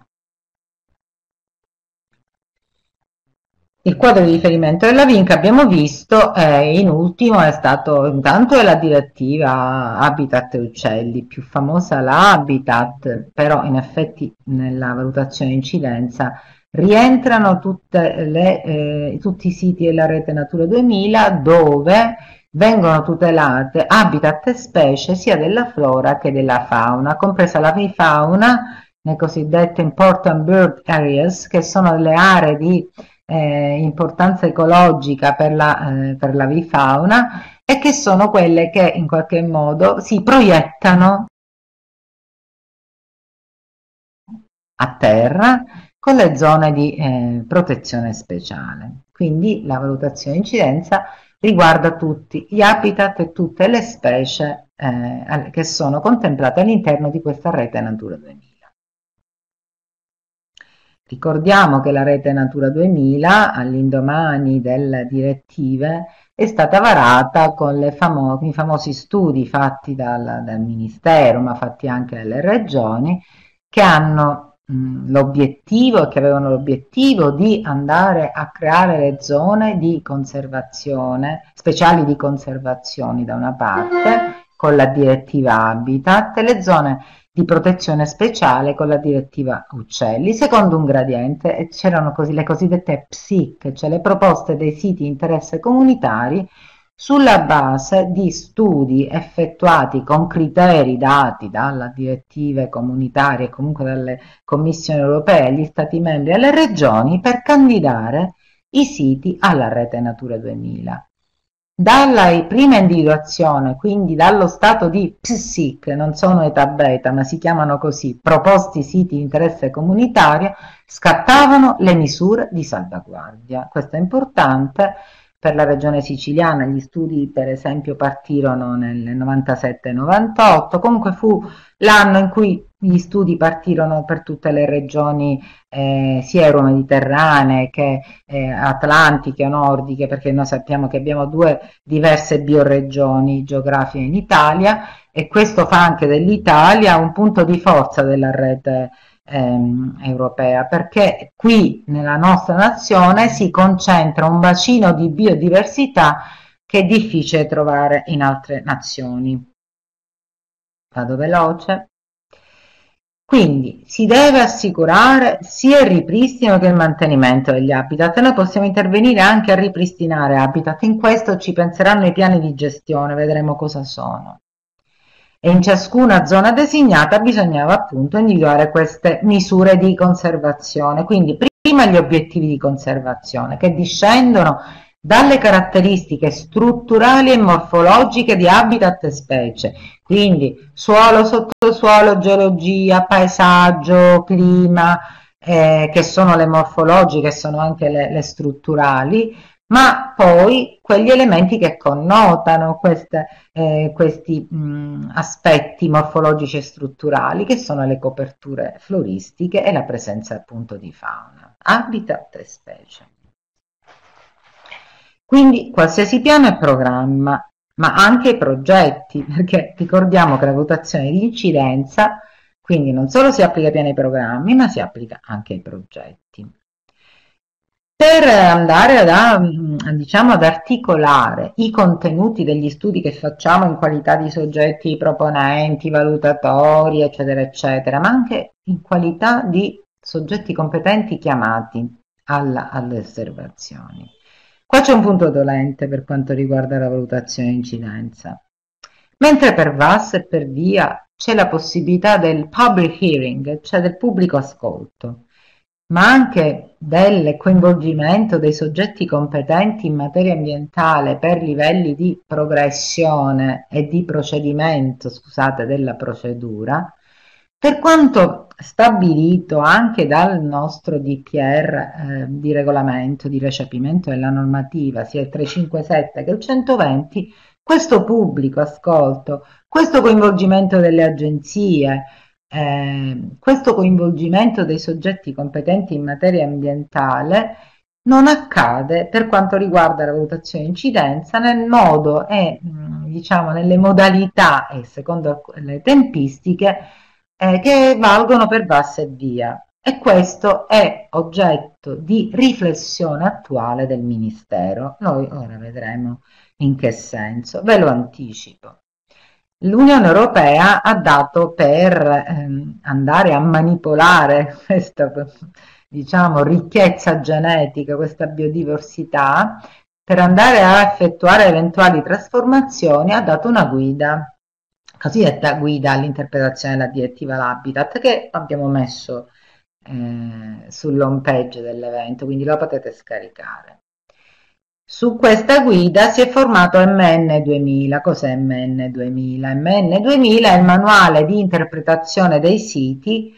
Il quadro di riferimento della Vinca abbiamo visto, in ultimo è stato intanto la direttiva Habitat e Uccelli, più famosa la Habitat, però in effetti nella valutazione di incidenza rientrano tutti i siti della rete Natura 2000 dove vengono tutelate habitat e specie sia della flora che della fauna, compresa la fauna, le cosiddette Important Bird Areas, che sono le aree di importanza ecologica per la vifauna e che sono quelle che in qualche modo si proiettano a terra con le zone di protezione speciale. Quindi la valutazione di incidenza riguarda tutti gli habitat e tutte le specie che sono contemplate all'interno di questa rete Natura 2000. Ricordiamo che la rete Natura 2000, all'indomani delle direttive, è stata varata con i famosi studi fatti dal Ministero, ma fatti anche dalle regioni, che hanno l'obiettivo, che avevano l'obiettivo di andare a creare le zone di conservazione, speciali di conservazione da una parte, con la direttiva Habitat, e le zone di protezione speciale con la direttiva Uccelli, secondo un gradiente, e c'erano così le cosiddette PSIC, cioè le proposte dei siti di interesse comunitari, sulla base di studi effettuati con criteri dati dalle direttive comunitarie e comunque dalle commissioni europee, agli Stati membri e alle regioni per candidare i siti alla rete Natura 2000. Dalla prima individuazione, quindi dallo stato di PSIC, non sono età beta, ma si chiamano così, proposti siti di interesse comunitario, scattavano le misure di salvaguardia. Questo è importante per la regione siciliana. Gli studi, per esempio, partirono nel 97-98, comunque fu l'anno in cui gli studi partirono per tutte le regioni sia euromediterranee che atlantiche o nordiche, perché noi sappiamo che abbiamo due diverse bioregioni geografiche in Italia, e questo fa anche dell'Italia un punto di forza della rete europea, perché qui nella nostra nazione si concentra un bacino di biodiversità che è difficile trovare in altre nazioni. Vado veloce. Quindi si deve assicurare sia il ripristino che il mantenimento degli habitat. Noi possiamo intervenire anche a ripristinare habitat, in questo ci penseranno i piani di gestione, vedremo cosa sono. E in ciascuna zona designata bisognava appunto individuare queste misure di conservazione. Quindi prima gli obiettivi di conservazione, che discendono dalle caratteristiche strutturali e morfologiche di habitat e specie, quindi suolo, sottosuolo, geologia, paesaggio, clima, che sono le morfologiche, sono anche le strutturali, ma poi quegli elementi che connotano questi aspetti morfologici e strutturali, che sono le coperture floristiche e la presenza appunto di fauna, habitat e specie. Quindi qualsiasi piano e programma, ma anche i progetti, perché ricordiamo che la valutazione di incidenza, quindi non solo si applica ai piani e ai programmi, ma si applica anche ai progetti. Per andare diciamo, ad articolare i contenuti degli studi che facciamo in qualità di soggetti proponenti, valutatori, eccetera, eccetera, ma anche in qualità di soggetti competenti chiamati alle osservazioni. Qua c'è un punto dolente per quanto riguarda la valutazione di incidenza. Mentre per VAS e per VIA c'è la possibilità del public hearing, cioè del pubblico ascolto, ma anche del coinvolgimento dei soggetti competenti in materia ambientale per livelli di progressione e di procedimento, scusate, della procedura, per quanto stabilito anche dal nostro DPR di regolamento, di recepimento della normativa, sia il 357 che il 120, questo pubblico ascolto, questo coinvolgimento delle agenzie, questo coinvolgimento dei soggetti competenti in materia ambientale non accade per quanto riguarda la valutazione di incidenza nel modo e diciamo nelle modalità e secondo le tempistiche che valgono per VAS e VIA, e questo è oggetto di riflessione attuale del Ministero. Noi ora vedremo in che senso, ve lo anticipo. L'Unione Europea ha dato per andare a manipolare questa, diciamo, ricchezza genetica, questa biodiversità, per andare a effettuare eventuali trasformazioni, ha dato una guida, cosiddetta guida all'interpretazione della direttiva L'Habitat, che abbiamo messo sull'home page dell'evento, quindi lo potete scaricare. Su questa guida si è formato MN 2000. Cos'è MN 2000? MN 2000 è il manuale di interpretazione dei siti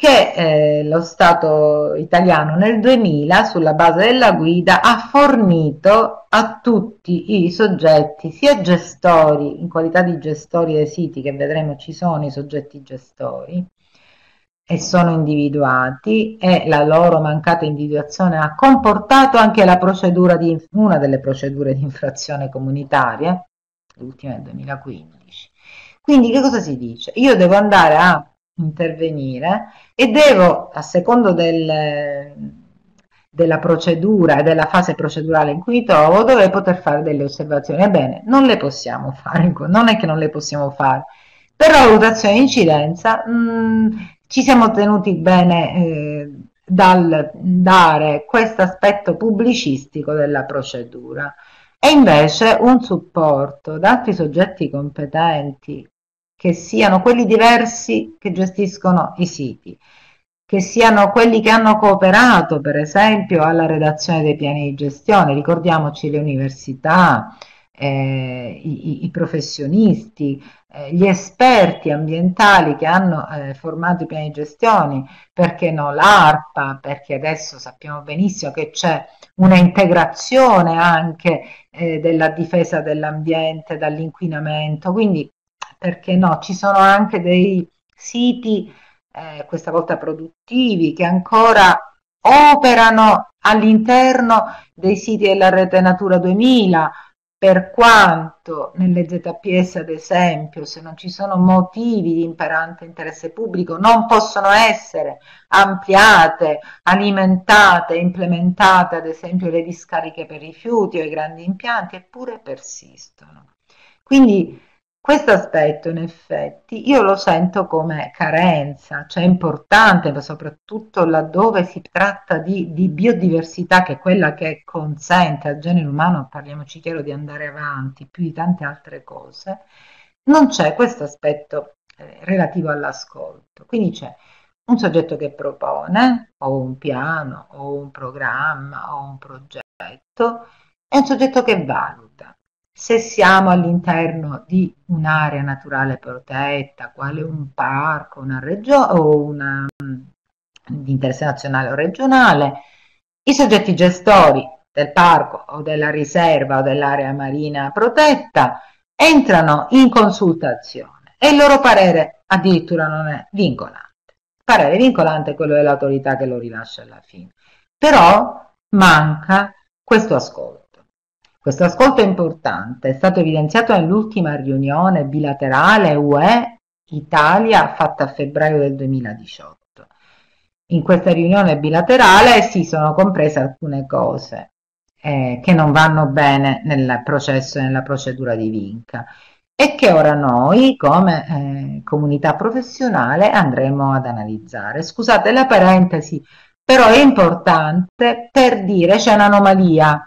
che lo Stato italiano nel 2000, sulla base della guida, ha fornito a tutti i soggetti, sia gestori, in qualità di gestori dei siti, che vedremo ci sono i soggetti gestori, e sono individuati, e la loro mancata individuazione ha comportato anche la procedura una delle procedure di infrazione comunitarie, l'ultima del 2015. Quindi che cosa si dice? Io devo andare a intervenire e devo, a secondo della procedura e della fase procedurale in cui mi trovo, dovrei poter fare delle osservazioni. Ebbene, non le possiamo fare, non è che non le possiamo fare. Per la valutazione di incidenza ci siamo tenuti bene dal dare questo aspetto pubblicistico della procedura, e invece un supporto da altri soggetti competenti, che siano quelli diversi che gestiscono i siti, che siano quelli che hanno cooperato per esempio alla redazione dei piani di gestione, ricordiamoci le università, i professionisti, gli esperti ambientali che hanno formato i piani di gestione, perché no l'ARPA, perché adesso sappiamo benissimo che c'è una integrazione anche della difesa dell'ambiente dall'inquinamento, quindi perché no, ci sono anche dei siti questa volta produttivi, che ancora operano all'interno dei siti della rete Natura 2000, per quanto nelle ZPS ad esempio, se non ci sono motivi di imperante interesse pubblico, non possono essere ampliate, alimentate, implementate ad esempio le discariche per rifiuti o i grandi impianti, eppure persistono. Quindi questo aspetto in effetti io lo sento come carenza, cioè importante, ma soprattutto laddove si tratta di biodiversità, che è quella che consente al genere umano, parliamoci chiaro, di andare avanti più di tante altre cose, non c'è questo aspetto relativo all'ascolto. Quindi c'è un soggetto che propone, o un piano, o un programma, o un progetto, e un soggetto che valuta. Se siamo all'interno di un'area naturale protetta, quale un parco, una regione o una di interesse nazionale o regionale, i soggetti gestori del parco o della riserva o dell'area marina protetta entrano in consultazione e il loro parere addirittura non è vincolante. Il parere vincolante è quello dell'autorità che lo rilascia alla fine. Però manca questo ascolto. Questo ascolto è importante, è stato evidenziato nell'ultima riunione bilaterale UE-Italia fatta a febbraio del 2018. In questa riunione bilaterale si sono comprese alcune cose che non vanno bene nel processo e nella procedura di Vinca, e che ora noi come comunità professionale andremo ad analizzare. Scusate la parentesi, però è importante per dire c'è un'anomalia.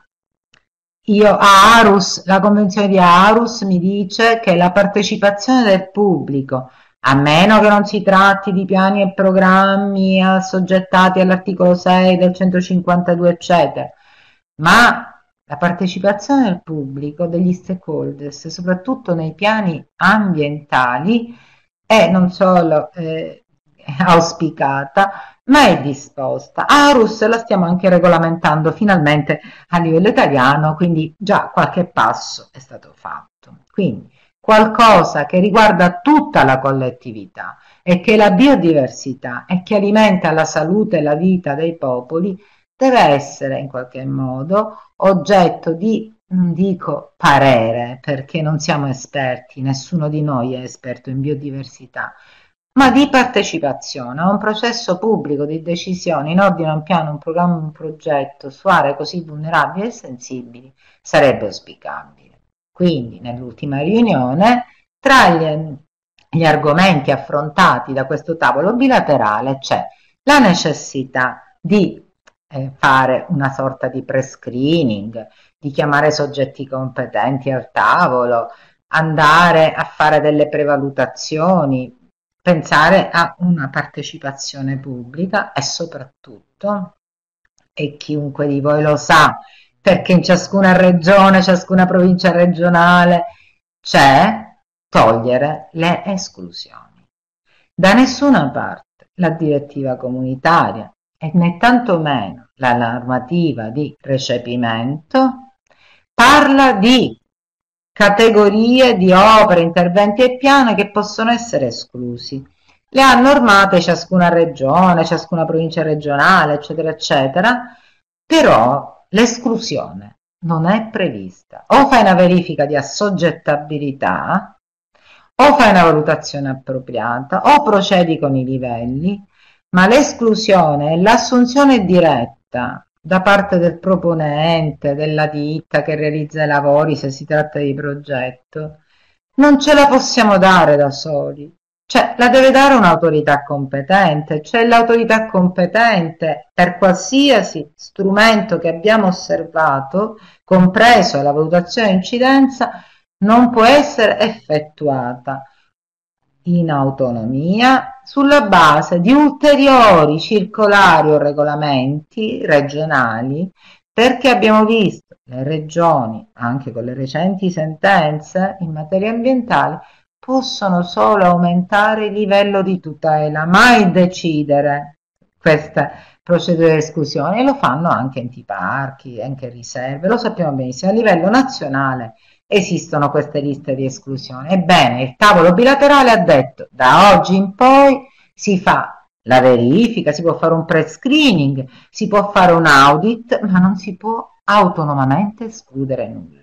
La convenzione di Aarhus mi dice che la partecipazione del pubblico, a meno che non si tratti di piani e programmi assoggettati all'articolo 6 del 152, eccetera, ma la partecipazione del pubblico, degli stakeholders, soprattutto nei piani ambientali, è non solo auspicata, ma è disposta. Aarhus la stiamo anche regolamentando finalmente a livello italiano, quindi già qualche passo è stato fatto. Quindi qualcosa che riguarda tutta la collettività e che la biodiversità e che alimenta la salute e la vita dei popoli deve essere in qualche modo oggetto di, non dico parere, perché non siamo esperti, nessuno di noi è esperto in biodiversità, ma di partecipazione a un processo pubblico di decisione in ordine a un piano, un programma, un progetto su aree così vulnerabili e sensibili sarebbe auspicabile. Quindi nell'ultima riunione, tra gli argomenti affrontati da questo tavolo bilaterale c'è la necessità di fare una sorta di pre-screening, di chiamare soggetti competenti al tavolo, andare a fare delle prevalutazioni, pensare a una partecipazione pubblica e soprattutto, e chiunque di voi lo sa, perché in ciascuna regione, ciascuna provincia regionale c'è, togliere le esclusioni. Da nessuna parte la direttiva comunitaria e né tantomeno la normativa di recepimento parla di categorie di opere, interventi e piani che possono essere esclusi. le ha normate ciascuna regione, ciascuna provincia regionale, eccetera, eccetera, però l'esclusione non è prevista. O fai una verifica di assoggettabilità, o fai una valutazione appropriata, o procedi con i livelli, ma l'esclusione e l'assunzione diretta da parte del proponente, della ditta che realizza i lavori, se si tratta di progetto, non ce la possiamo dare da soli. Cioè, la deve dare un'autorità competente, cioè l'autorità competente per qualsiasi strumento che abbiamo osservato, compreso la valutazione di incidenza, non può essere effettuata in autonomia sulla base di ulteriori circolari o regolamenti regionali, perché abbiamo visto le regioni, anche con le recenti sentenze in materia ambientale, possono solo aumentare il livello di tutela, mai decidere queste procedure di esclusione, e lo fanno anche enti parchi, anche riserve, lo sappiamo benissimo, a livello nazionale esistono queste liste di esclusione. Ebbene, il tavolo bilaterale ha detto da oggi in poi si fa la verifica, si può fare un pre-screening, si può fare un audit, ma non si può autonomamente escludere nulla.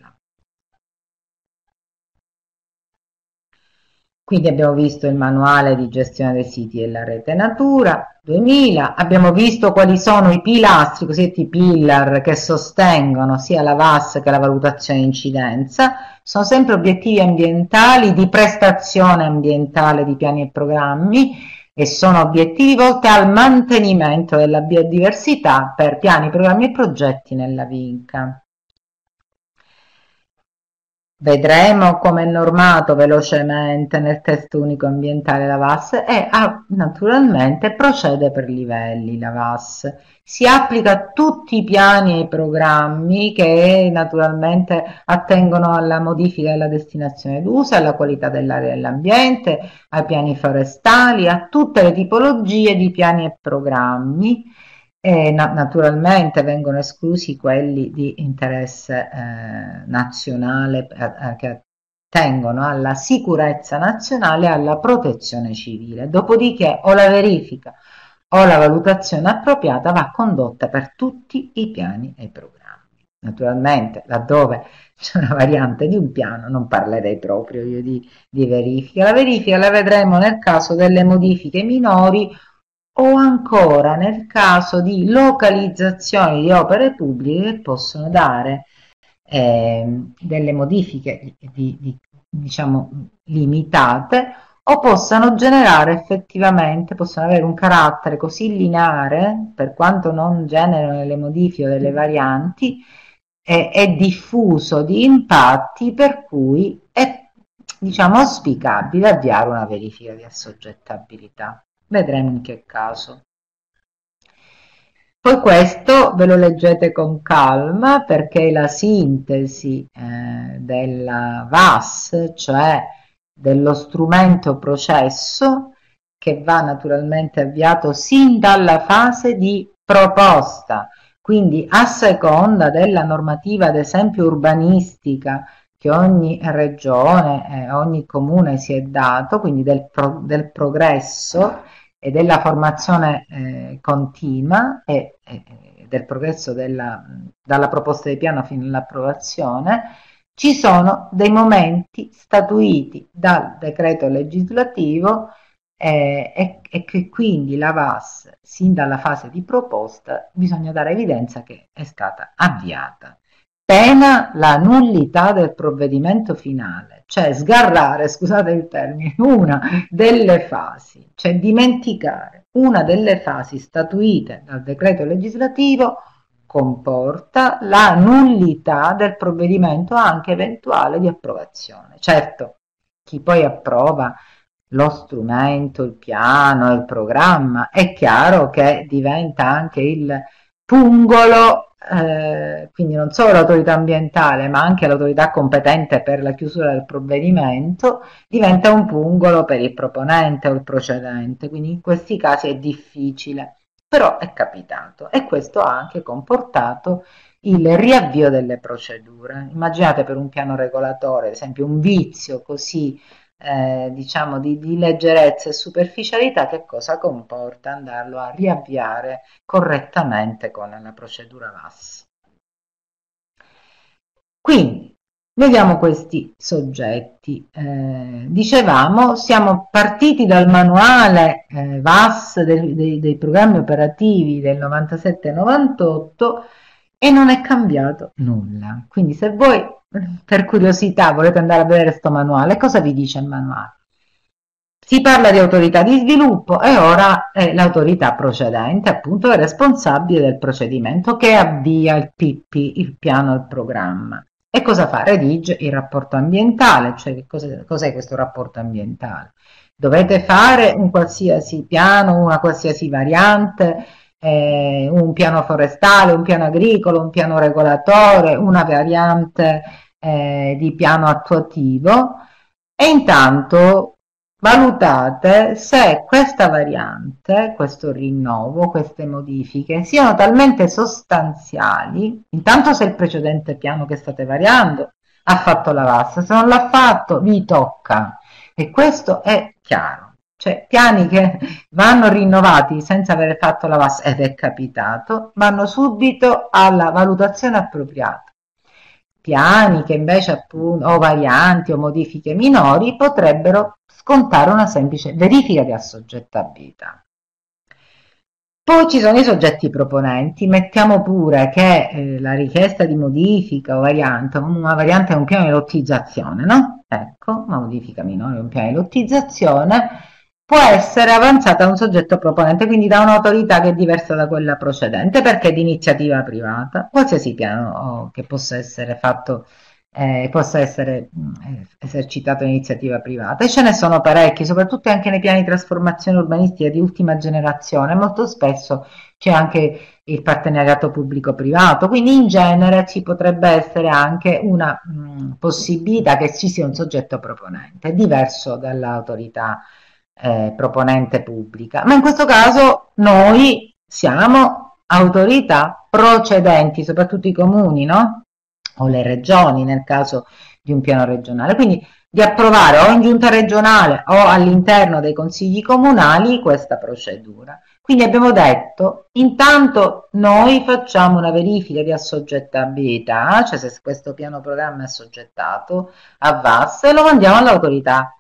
Quindi abbiamo visto il manuale di gestione dei siti e la rete Natura 2000, abbiamo visto quali sono i pilastri, cosiddetti pillar, che sostengono sia la VAS che la valutazione di incidenza. Sono sempre obiettivi ambientali di prestazione ambientale di piani e programmi e sono obiettivi volti al mantenimento della biodiversità per piani, programmi e progetti nella VINCA. Vedremo come è normato velocemente nel testo unico ambientale la VAS e naturalmente procede per livelli la VAS. Si applica a tutti i piani e i programmi che naturalmente attengono alla modifica della destinazione d'uso, alla qualità dell'aria e dell'ambiente, ai piani forestali, a tutte le tipologie di piani e programmi. E naturalmente vengono esclusi quelli di interesse nazionale che attengono alla sicurezza nazionale e alla protezione civile. Dopodiché o la verifica o la valutazione appropriata va condotta per tutti i piani e i programmi. Naturalmente, laddove c'è una variante di un piano, non parlerei proprio io di verifica. La verifica la vedremo nel caso delle modifiche minori o ancora nel caso di localizzazioni di opere pubbliche che possono dare delle modifiche diciamo limitate o possano generare effettivamente, possono avere un carattere così lineare, per quanto non generano delle modifiche o delle varianti, è diffuso di impatti, per cui è diciamo auspicabile avviare una verifica di assoggettabilità. Vedremo in che caso. Poi questo ve lo leggete con calma perché è la sintesi della VAS, cioè dello strumento processo che va naturalmente avviato sin dalla fase di proposta, quindi a seconda della normativa ad esempio urbanistica che ogni regione, ogni comune si è dato, quindi del progresso e della formazione continua e del progresso dalla proposta di piano fino all'approvazione, ci sono dei momenti statuiti dal decreto legislativo e che quindi la VAS, sin dalla fase di proposta, bisogna dare evidenza che è stata avviata. Pena la nullità del provvedimento finale, cioè sgarrare, scusate il termine, una delle fasi, cioè dimenticare una delle fasi statuite dal decreto legislativo comporta la nullità del provvedimento anche eventuale di approvazione. Certo, chi poi approva lo strumento, il piano, il programma, è chiaro che diventa anche il pungolo, quindi non solo l'autorità ambientale ma anche l'autorità competente per la chiusura del provvedimento, diventa un pungolo per il proponente o il procedente, quindi in questi casi è difficile, però è capitato e questo ha anche comportato il riavvio delle procedure. Immaginate per un piano regolatore, ad esempio un vizio così diciamo di leggerezza e superficialità, che cosa comporta andarlo a riavviare correttamente con la procedura VAS. Quindi vediamo questi soggetti. Dicevamo, siamo partiti dal manuale VAS dei programmi operativi del 97-98 e non è cambiato nulla. Quindi se voi per curiosità volete andare a vedere questo manuale, cosa vi dice il manuale? Si parla di autorità di sviluppo e ora è l'autorità procedente, appunto, è responsabile del procedimento che avvia il PP, il piano, il programma. E cosa fa? Redige il rapporto ambientale, cioè cos'è questo rapporto ambientale? Dovete fare un qualsiasi piano, una qualsiasi variante, un piano forestale, un piano agricolo, un piano regolatore, una variante di piano attuativo, e intanto valutate se questa variante, questo rinnovo, queste modifiche siano talmente sostanziali, intanto se il precedente piano che state variando ha fatto la VAS, se non l'ha fatto vi tocca, e questo è chiaro. Cioè, piani che vanno rinnovati senza aver fatto la VAS, ed è capitato, vanno subito alla valutazione appropriata. Piani che invece, appunto, o varianti o modifiche minori, potrebbero scontare una semplice verifica di assoggettabilità. Poi ci sono i soggetti proponenti. Mettiamo pure che la richiesta di modifica o variante, una variante è un piano di lottizzazione, no? Ecco, una modifica minore è un piano di lottizzazione, può essere avanzata da un soggetto proponente, quindi da un'autorità che è diversa da quella procedente, perché è di iniziativa privata. Qualsiasi piano che possa essere fatto, possa essere esercitato in iniziativa privata. E ce ne sono parecchi, soprattutto anche nei piani di trasformazione urbanistica di ultima generazione. Molto spesso c'è anche il partenariato pubblico-privato, quindi in genere ci potrebbe essere anche una possibilità che ci sia un soggetto proponente, diverso dall'autorità proponente pubblica, ma in questo caso noi siamo autorità procedenti, soprattutto i comuni, no? O le regioni nel caso di un piano regionale, quindi di approvare o in giunta regionale o all'interno dei consigli comunali questa procedura. Quindi abbiamo detto, intanto noi facciamo una verifica di assoggettabilità, cioè se questo piano programma è assoggettato a VAS, e lo mandiamo all'autorità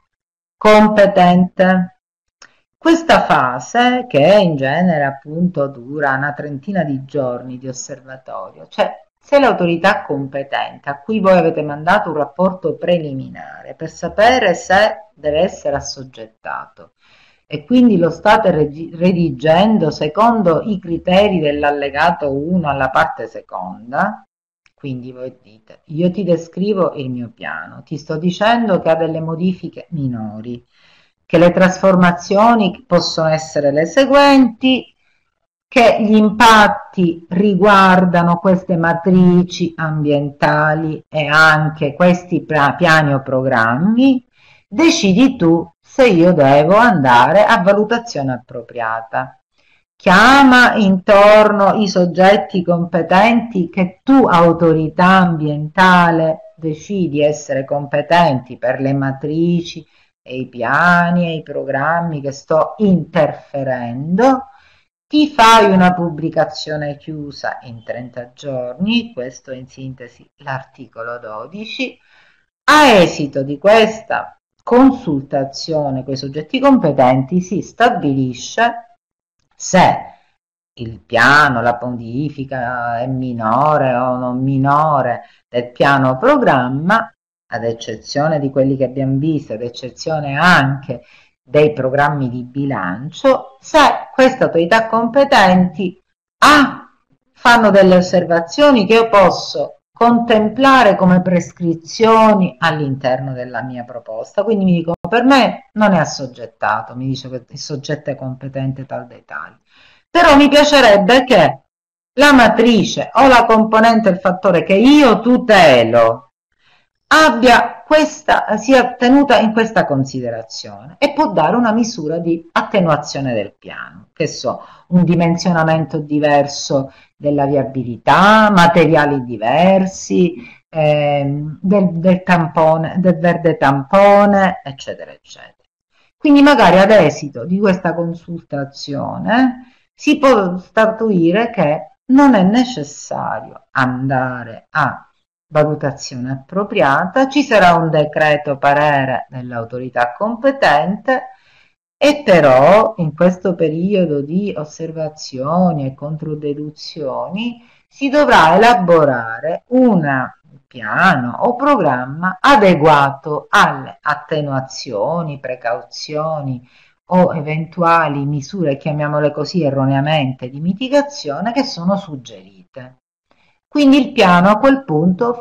competente. Questa fase, che in genere appunto dura una trentina di giorni di osservatorio, cioè se l'autorità competente a cui voi avete mandato un rapporto preliminare per sapere se deve essere assoggettato e quindi lo state redigendo secondo i criteri dell'allegato 1 alla parte seconda, quindi voi dite, io ti descrivo il mio piano, ti sto dicendo che ha delle modifiche minori, che le trasformazioni possono essere le seguenti, che gli impatti riguardano queste matrici ambientali e anche questi piani o programmi, decidi tu se io devo andare a valutazione appropriata. Chiama intorno i soggetti competenti che tu, autorità ambientale, decidi essere competenti per le matrici e i piani e i programmi che sto interferendo, ti fai una pubblicazione chiusa in 30 giorni, questo in sintesi l'articolo 12, a esito di questa consultazione con i soggetti competenti si stabilisce se il piano, la modifica è minore o non minore del piano programma, ad eccezione di quelli che abbiamo visto, ad eccezione anche dei programmi di bilancio, se queste autorità competenti fanno delle osservazioni che io posso contemplare come prescrizioni all'interno della mia proposta. Quindi mi dicono, per me non è assoggettato, mi dice che il soggetto è competente tal dei tali. Però mi piacerebbe che la matrice o la componente, il fattore che io tutelo, sia tenuta in questa considerazione e può dare una misura di attenuazione del piano, che so, un dimensionamento diverso della viabilità, materiali diversi, del tampone, del verde tampone, eccetera, eccetera. Quindi magari ad esito di questa consultazione si può statuire che non è necessario andare a valutazione appropriata, ci sarà un decreto parere dell'autorità competente e però in questo periodo di osservazioni e controdeduzioni si dovrà elaborare un piano o programma adeguato alle attenuazioni, precauzioni o eventuali misure, chiamiamole così erroneamente, di mitigazione che sono suggerite. Quindi il piano a quel punto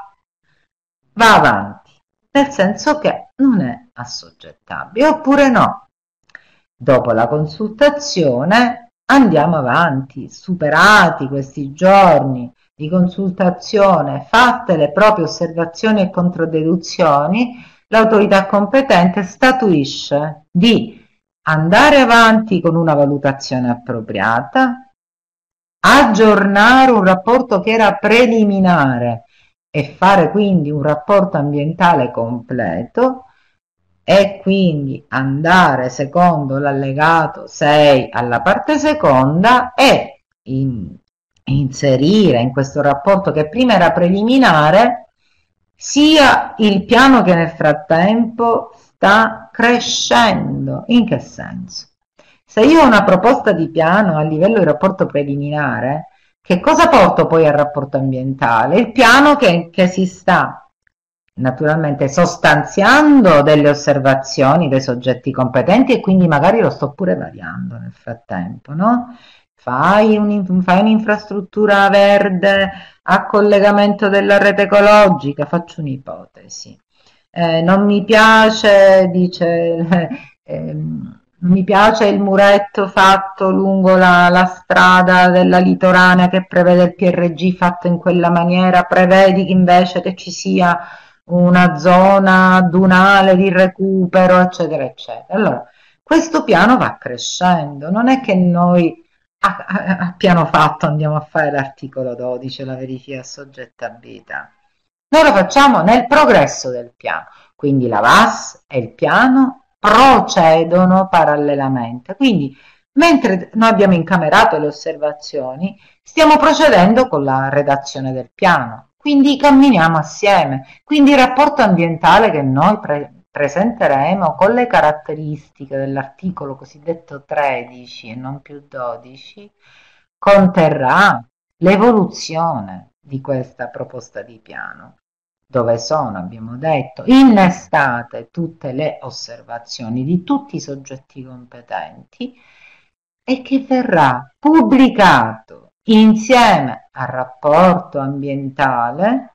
va avanti, nel senso che non è assoggettabile, oppure no. Dopo la consultazione andiamo avanti, superati questi giorni di consultazione, fatte le proprie osservazioni e controdeduzioni, l'autorità competente statuisce di andare avanti con una valutazione appropriata, aggiornare un rapporto che era preliminare e fare quindi un rapporto ambientale completo e quindi andare secondo l'allegato 6 alla parte seconda e inserire in questo rapporto che prima era preliminare sia il piano che nel frattempo sta crescendo. In che senso? Se io ho una proposta di piano a livello di rapporto preliminare, che cosa porto poi al rapporto ambientale? Il piano che si sta naturalmente sostanziando delle osservazioni dei soggetti competenti e quindi magari lo sto pure variando nel frattempo, no? Fai un'infrastruttura verde a collegamento della rete ecologica, faccio un'ipotesi. Non mi piace, dice, mi piace il muretto fatto lungo la strada della litoranea che prevede il PRG fatto in quella maniera, prevedi invece che ci sia una zona dunale di recupero, eccetera, eccetera. Allora, questo piano va crescendo, non è che noi a piano fatto andiamo a fare l'articolo 12, la verifica assoggettabilità. Noi lo facciamo nel progresso del piano, quindi la VAS e il piano procedono parallelamente. Quindi, mentre noi abbiamo incamerato le osservazioni, stiamo procedendo con la redazione del piano. Quindi camminiamo assieme. Quindi il rapporto ambientale che noi presenteremo con le caratteristiche dell'articolo cosiddetto 13 e non più 12 conterrà l'evoluzione di questa proposta di piano, dove sono, abbiamo detto, innestate tutte le osservazioni di tutti i soggetti competenti e che verrà pubblicato insieme al rapporto ambientale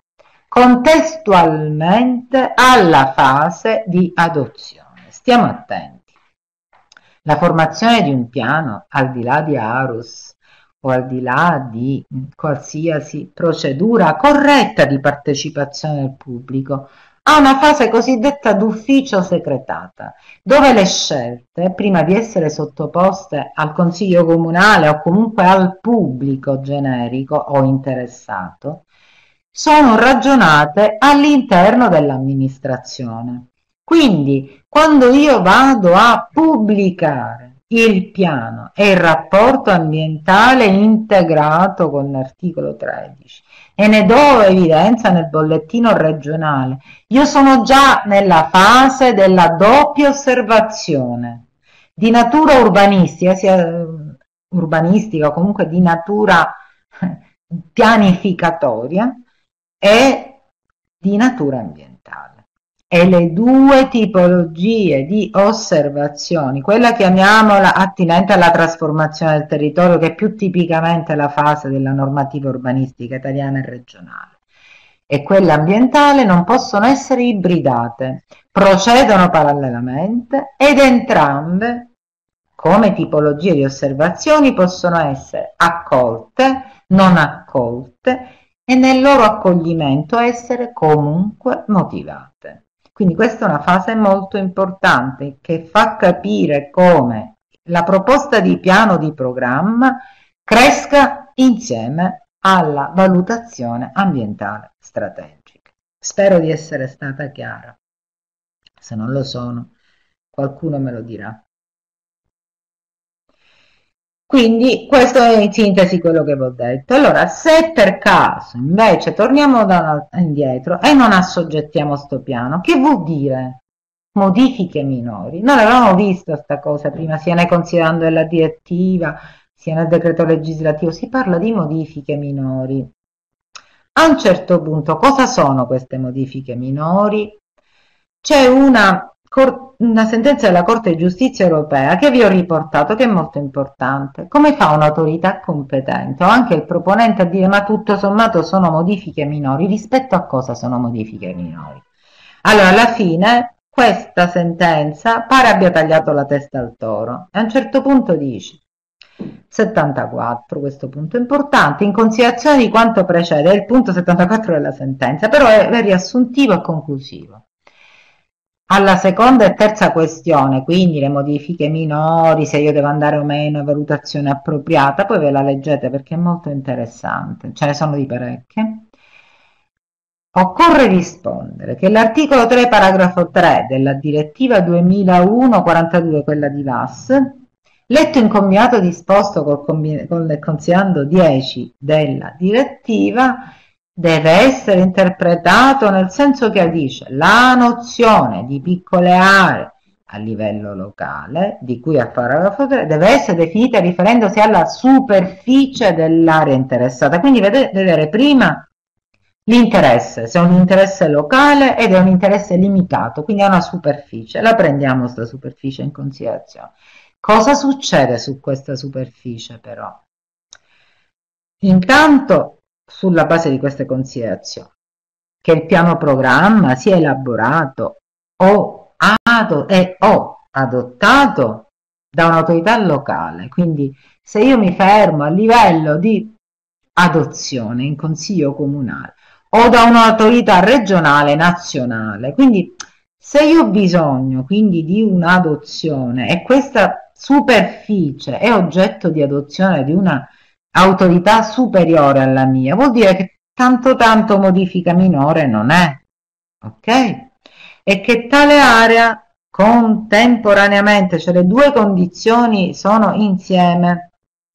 contestualmente alla fase di adozione. Stiamo attenti. La formazione di un piano, al di là di ARUS o al di là di qualsiasi procedura corretta di partecipazione del pubblico, ha una fase cosiddetta d'ufficio secretata, dove le scelte, prima di essere sottoposte al Consiglio Comunale o comunque al pubblico generico o interessato, sono ragionate all'interno dell'amministrazione. Quindi, quando io vado a pubblicare il piano e il rapporto ambientale integrato con l'articolo 13 e ne do evidenza nel bollettino regionale, io sono già nella fase della doppia osservazione di natura urbanistica, sia urbanistica o comunque di natura pianificatoria e di natura ambientale. E le due tipologie di osservazioni, quella chiamiamola attinente alla trasformazione del territorio, che è più tipicamente la fase della normativa urbanistica italiana e regionale, e quella ambientale, non possono essere ibridate, procedono parallelamente ed entrambe, come tipologie di osservazioni, possono essere accolte, non accolte, e nel loro accoglimento essere comunque motivate. Quindi questa è una fase molto importante che fa capire come la proposta di piano di programma cresca insieme alla valutazione ambientale strategica. Spero di essere stata chiara. Se non lo sono, qualcuno me lo dirà. Quindi questo è in sintesi quello che vi ho detto. Allora, se per caso invece torniamo indietro e non assoggettiamo sto piano, che vuol dire modifiche minori? Noi avevamo visto questa cosa prima, sia ne considerando la direttiva, sia nel decreto legislativo, si parla di modifiche minori. A un certo punto, cosa sono queste modifiche minori? C'è una sentenza della Corte di Giustizia europea che vi ho riportato, che è molto importante. Come fa un'autorità competente o anche il proponente a dire ma tutto sommato sono modifiche minori? Rispetto a cosa sono modifiche minori? Allora, alla fine, questa sentenza pare abbia tagliato la testa al toro e a un certo punto dice 74, questo punto è importante, in considerazione di quanto precede, è il punto 74 della sentenza, però è riassuntivo e conclusivo. Alla seconda e terza questione, quindi le modifiche minori, se io devo andare o meno a valutazione appropriata, poi ve la leggete perché è molto interessante, ce ne sono di parecchie. Occorre rispondere che l'articolo 3, paragrafo 3 della direttiva 2001/42, quella di VAS, letto in combinato disposto con il considerando 10 della direttiva, deve essere interpretato nel senso che dice la nozione di piccole aree a livello locale, di cui al paragrafo 3, deve essere definita riferendosi alla superficie dell'area interessata. Quindi vedere prima l'interesse, se è un interesse locale ed è un interesse limitato, quindi è una superficie, la prendiamo questa superficie in considerazione. Cosa succede su questa superficie però? Intanto, sulla base di queste considerazioni, che il piano programma sia elaborato o adottato da un'autorità locale, quindi se io mi fermo a livello di adozione in consiglio comunale o da un'autorità regionale nazionale, quindi se io ho bisogno quindi di un'adozione e questa superficie è oggetto di adozione di una autorità superiore alla mia, vuol dire che tanto modifica minore non è, ok? E che tale area contemporaneamente, cioè le due condizioni sono insieme,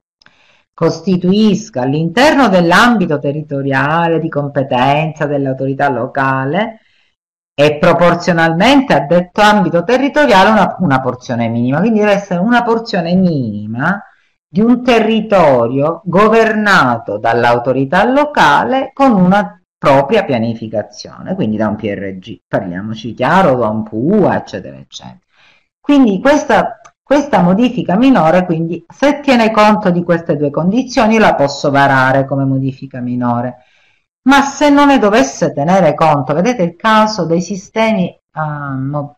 costituisca all'interno dell'ambito territoriale di competenza dell'autorità locale e proporzionalmente a detto ambito territoriale una porzione minima, quindi deve essere una porzione minima di un territorio governato dall'autorità locale con una propria pianificazione, quindi da un PRG, parliamoci chiaro, da un PUA, eccetera, eccetera. Quindi questa modifica minore, quindi se tiene conto di queste due condizioni, la posso varare come modifica minore. Ma se non ne dovesse tenere conto, vedete il caso dei sistemi a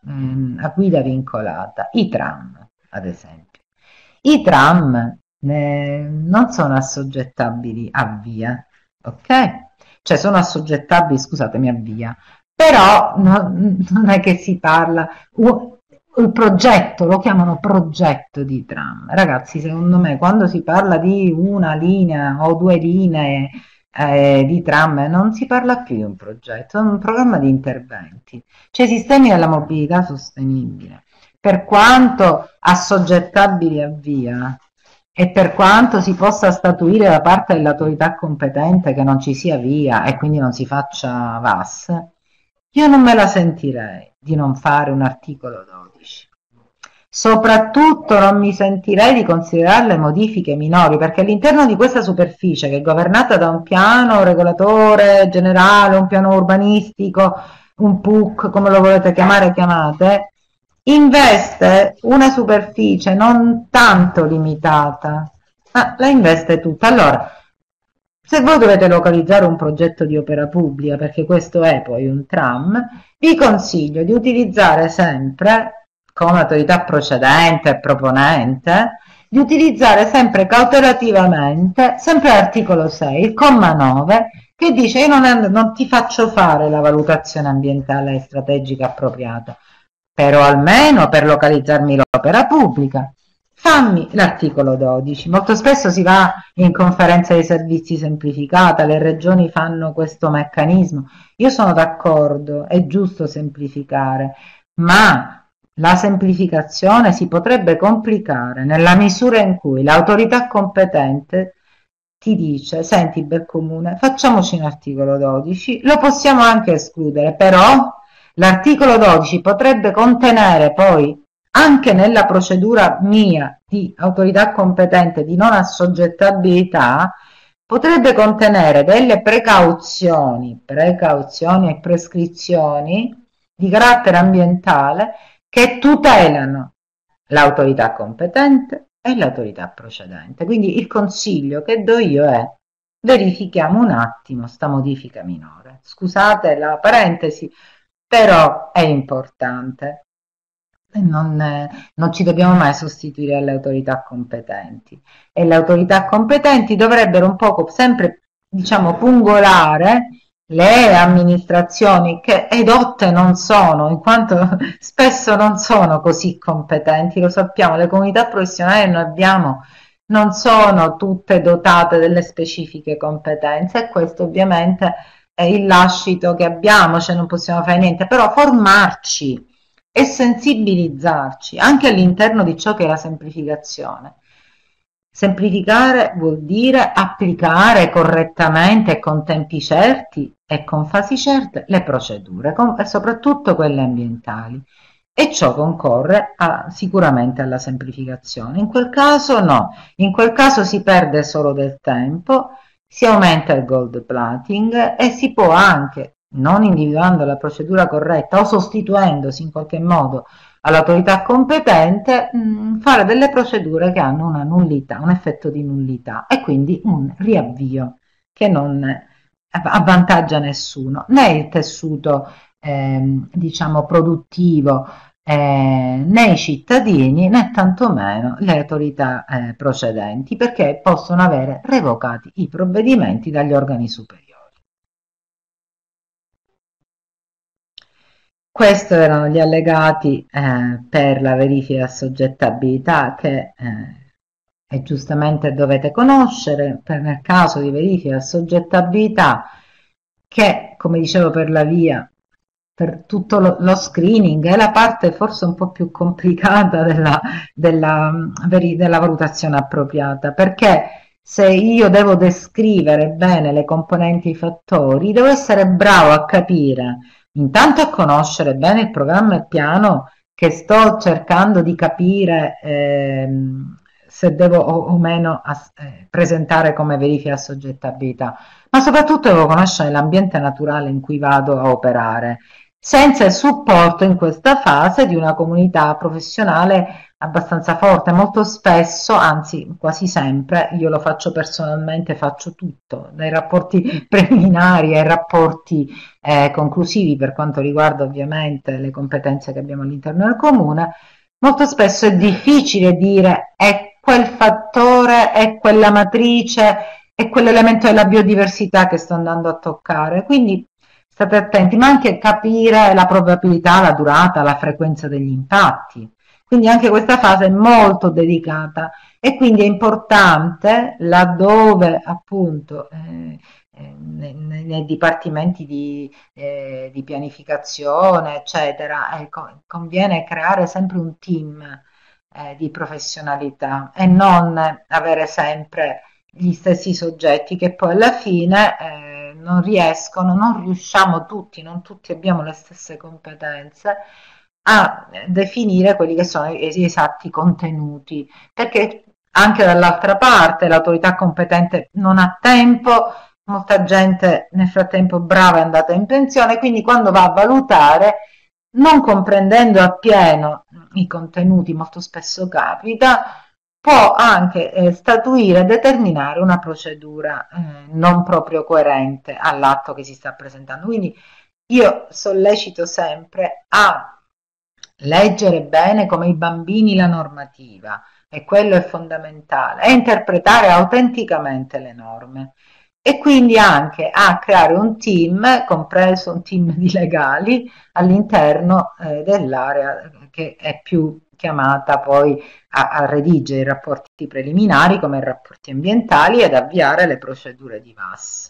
guida vincolata, i tram, ad esempio. I tram non sono assoggettabili a VIA, ok? Cioè sono assoggettabili, scusatemi, a VIA, però non è che si parla, il progetto, lo chiamano progetto di tram. Ragazzi, secondo me quando si parla di una linea o due linee di tram non si parla più di un progetto, è un programma di interventi, cioè sistemi della mobilità sostenibile. Per quanto assoggettabili a VIA e per quanto si possa statuire da parte dell'autorità competente che non ci sia VIA e quindi non si faccia VAS, io non me la sentirei di non fare un articolo 12. Soprattutto non mi sentirei di considerare modifiche minori, perché all'interno di questa superficie che è governata da un piano regolatore generale, un piano urbanistico, un PUC, come lo volete chiamare, chiamate, investe una superficie non tanto limitata, ma la investe tutta. Allora, se voi dovete localizzare un progetto di opera pubblica, perché questo è poi un tram, vi consiglio di utilizzare sempre, come autorità procedente e proponente, di utilizzare sempre cautelativamente, sempre l'articolo 6, il comma 9, che dice io non ti faccio fare la valutazione ambientale e strategica appropriata, però almeno per localizzarmi l'opera pubblica, fammi l'articolo 12. Molto spesso si va in conferenza dei servizi semplificata, le regioni fanno questo meccanismo. Io sono d'accordo, è giusto semplificare, ma la semplificazione si potrebbe complicare nella misura in cui l'autorità competente ti dice, senti bel comune, facciamoci un articolo 12, lo possiamo anche escludere, però l'articolo 12 potrebbe contenere poi, anche nella procedura mia di autorità competente di non assoggettabilità, potrebbe contenere delle precauzioni e prescrizioni di carattere ambientale che tutelano l'autorità competente e l'autorità procedente. Quindi il consiglio che do io è verifichiamo un attimo sta modifica minore. Scusate la parentesi, però è importante. Non ci dobbiamo mai sostituire alle autorità competenti e le autorità competenti dovrebbero un poco sempre, diciamo, pungolare le amministrazioni che edotte non sono, in quanto spesso non sono così competenti, lo sappiamo, le comunità professionali che noi abbiamo non sono tutte dotate delle specifiche competenze e questo ovviamente è il lascito che abbiamo, cioè non possiamo fare niente, però formarci e sensibilizzarci anche all'interno di ciò che è la semplificazione. Semplificare vuol dire applicare correttamente e con tempi certi e con fasi certe le procedure, e soprattutto quelle ambientali. E ciò concorre sicuramente alla semplificazione. In quel caso no, in quel caso si perde solo del tempo, si aumenta il gold plating e si può anche, non individuando la procedura corretta o sostituendosi in qualche modo all'autorità competente, fare delle procedure che hanno una nullità, un effetto di nullità e quindi un riavvio che non avvantaggia nessuno, né il tessuto diciamo produttivo né i cittadini né tantomeno le autorità procedenti perché possono avere revocati i provvedimenti dagli organi superiori. Questi erano gli allegati per la verifica di assoggettabilità che e giustamente dovete conoscere nel caso di verifica di assoggettabilità che, come dicevo per la via, per tutto lo screening è la parte forse un po' più complicata della valutazione appropriata, perché se io devo descrivere bene le componenti e i fattori, devo essere bravo a capire, intanto a conoscere bene il programma e il piano che sto cercando di capire se devo o meno presentare come verifica assoggettabilità, ma soprattutto devo conoscere l'ambiente naturale in cui vado a operare, senza il supporto in questa fase di una comunità professionale abbastanza forte. Molto spesso, anzi quasi sempre, io lo faccio personalmente, faccio tutto, dai rapporti preliminari ai rapporti conclusivi per quanto riguarda ovviamente le competenze che abbiamo all'interno del comune. Molto spesso è difficile dire è quel fattore, è quella matrice, è quell'elemento della biodiversità che sto andando a toccare. Quindi state attenti, ma anche capire la probabilità, la durata, la frequenza degli impatti. Quindi anche questa fase è molto delicata e quindi è importante laddove appunto nei dipartimenti di pianificazione, eccetera, conviene creare sempre un team di professionalità e non avere sempre gli stessi soggetti che poi alla fine non riescono, non riusciamo tutti, non tutti abbiamo le stesse competenze a definire quelli che sono gli esatti contenuti, perché anche dall'altra parte l'autorità competente non ha tempo, molta gente nel frattempo brava è andata in pensione, quindi quando va a valutare, non comprendendo appieno i contenuti, molto spesso capita, può anche statuire e determinare una procedura non proprio coerente all'atto che si sta presentando. Quindi io sollecito sempre a leggere bene come i bambini la normativa, e quello è fondamentale, e interpretare autenticamente le norme. e quindi anche a creare un team, compreso un team di legali, all'interno dell'area che è più chiamata poi a redigere i rapporti preliminari come i rapporti ambientali ed avviare le procedure di VAS.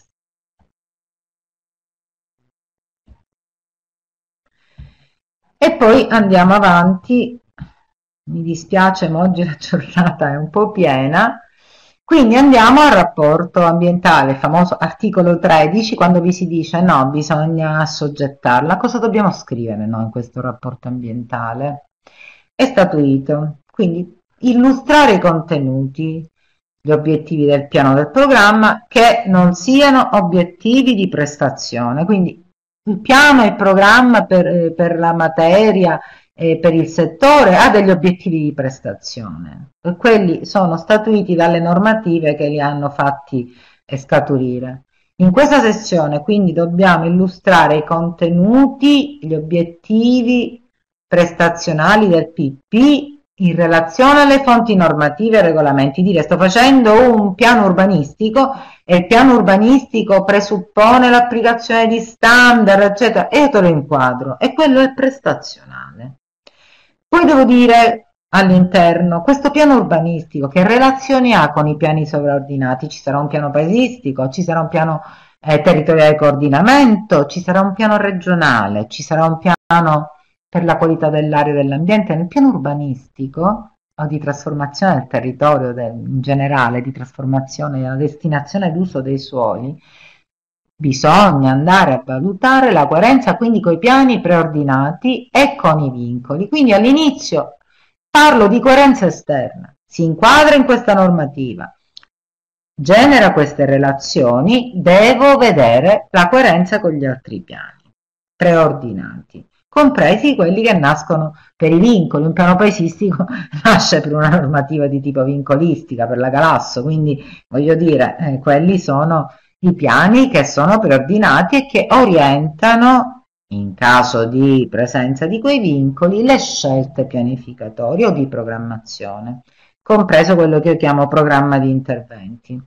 E poi andiamo avanti, mi dispiace ma oggi la giornata è un po' piena, quindi andiamo al rapporto ambientale, il famoso articolo 13, quando vi si dice no, bisogna assoggettarla. Cosa dobbiamo scrivere noi in questo rapporto ambientale? È statuito, quindi illustrare i contenuti, gli obiettivi del piano del programma che non siano obiettivi di prestazione, quindi il piano e il programma per la materia e per il settore ha degli obiettivi di prestazione e quelli sono statuiti dalle normative che li hanno fatti scaturire. In questa sessione quindi dobbiamo illustrare i contenuti, gli obiettivi prestazionali del PP in relazione alle fonti normative e regolamenti. Dire sto facendo un piano urbanistico e il piano urbanistico presuppone l'applicazione di standard, eccetera, e io te lo inquadro, e quello è prestazionale. Poi devo dire all'interno, questo piano urbanistico che relazioni ha con i piani sovraordinati? Ci sarà un piano paesistico, ci sarà un piano territoriale di coordinamento, ci sarà un piano regionale, ci sarà un piano per la qualità dell'aria e dell'ambiente. Nel piano urbanistico o di trasformazione del territorio in generale, di trasformazione della destinazione d'uso dei suoli, bisogna andare a valutare la coerenza quindi con i piani preordinati e con i vincoli. Quindi all'inizio parlo di coerenza esterna, si inquadra in questa normativa, genera queste relazioni, devo vedere la coerenza con gli altri piani preordinati, compresi quelli che nascono per i vincoli. Un piano paesistico nasce per una normativa di tipo vincolistica, per la Calasso, quindi voglio dire, quelli sono i piani che sono preordinati e che orientano, in caso di presenza di quei vincoli, le scelte pianificatorie o di programmazione, compreso quello che io chiamo programma di interventi.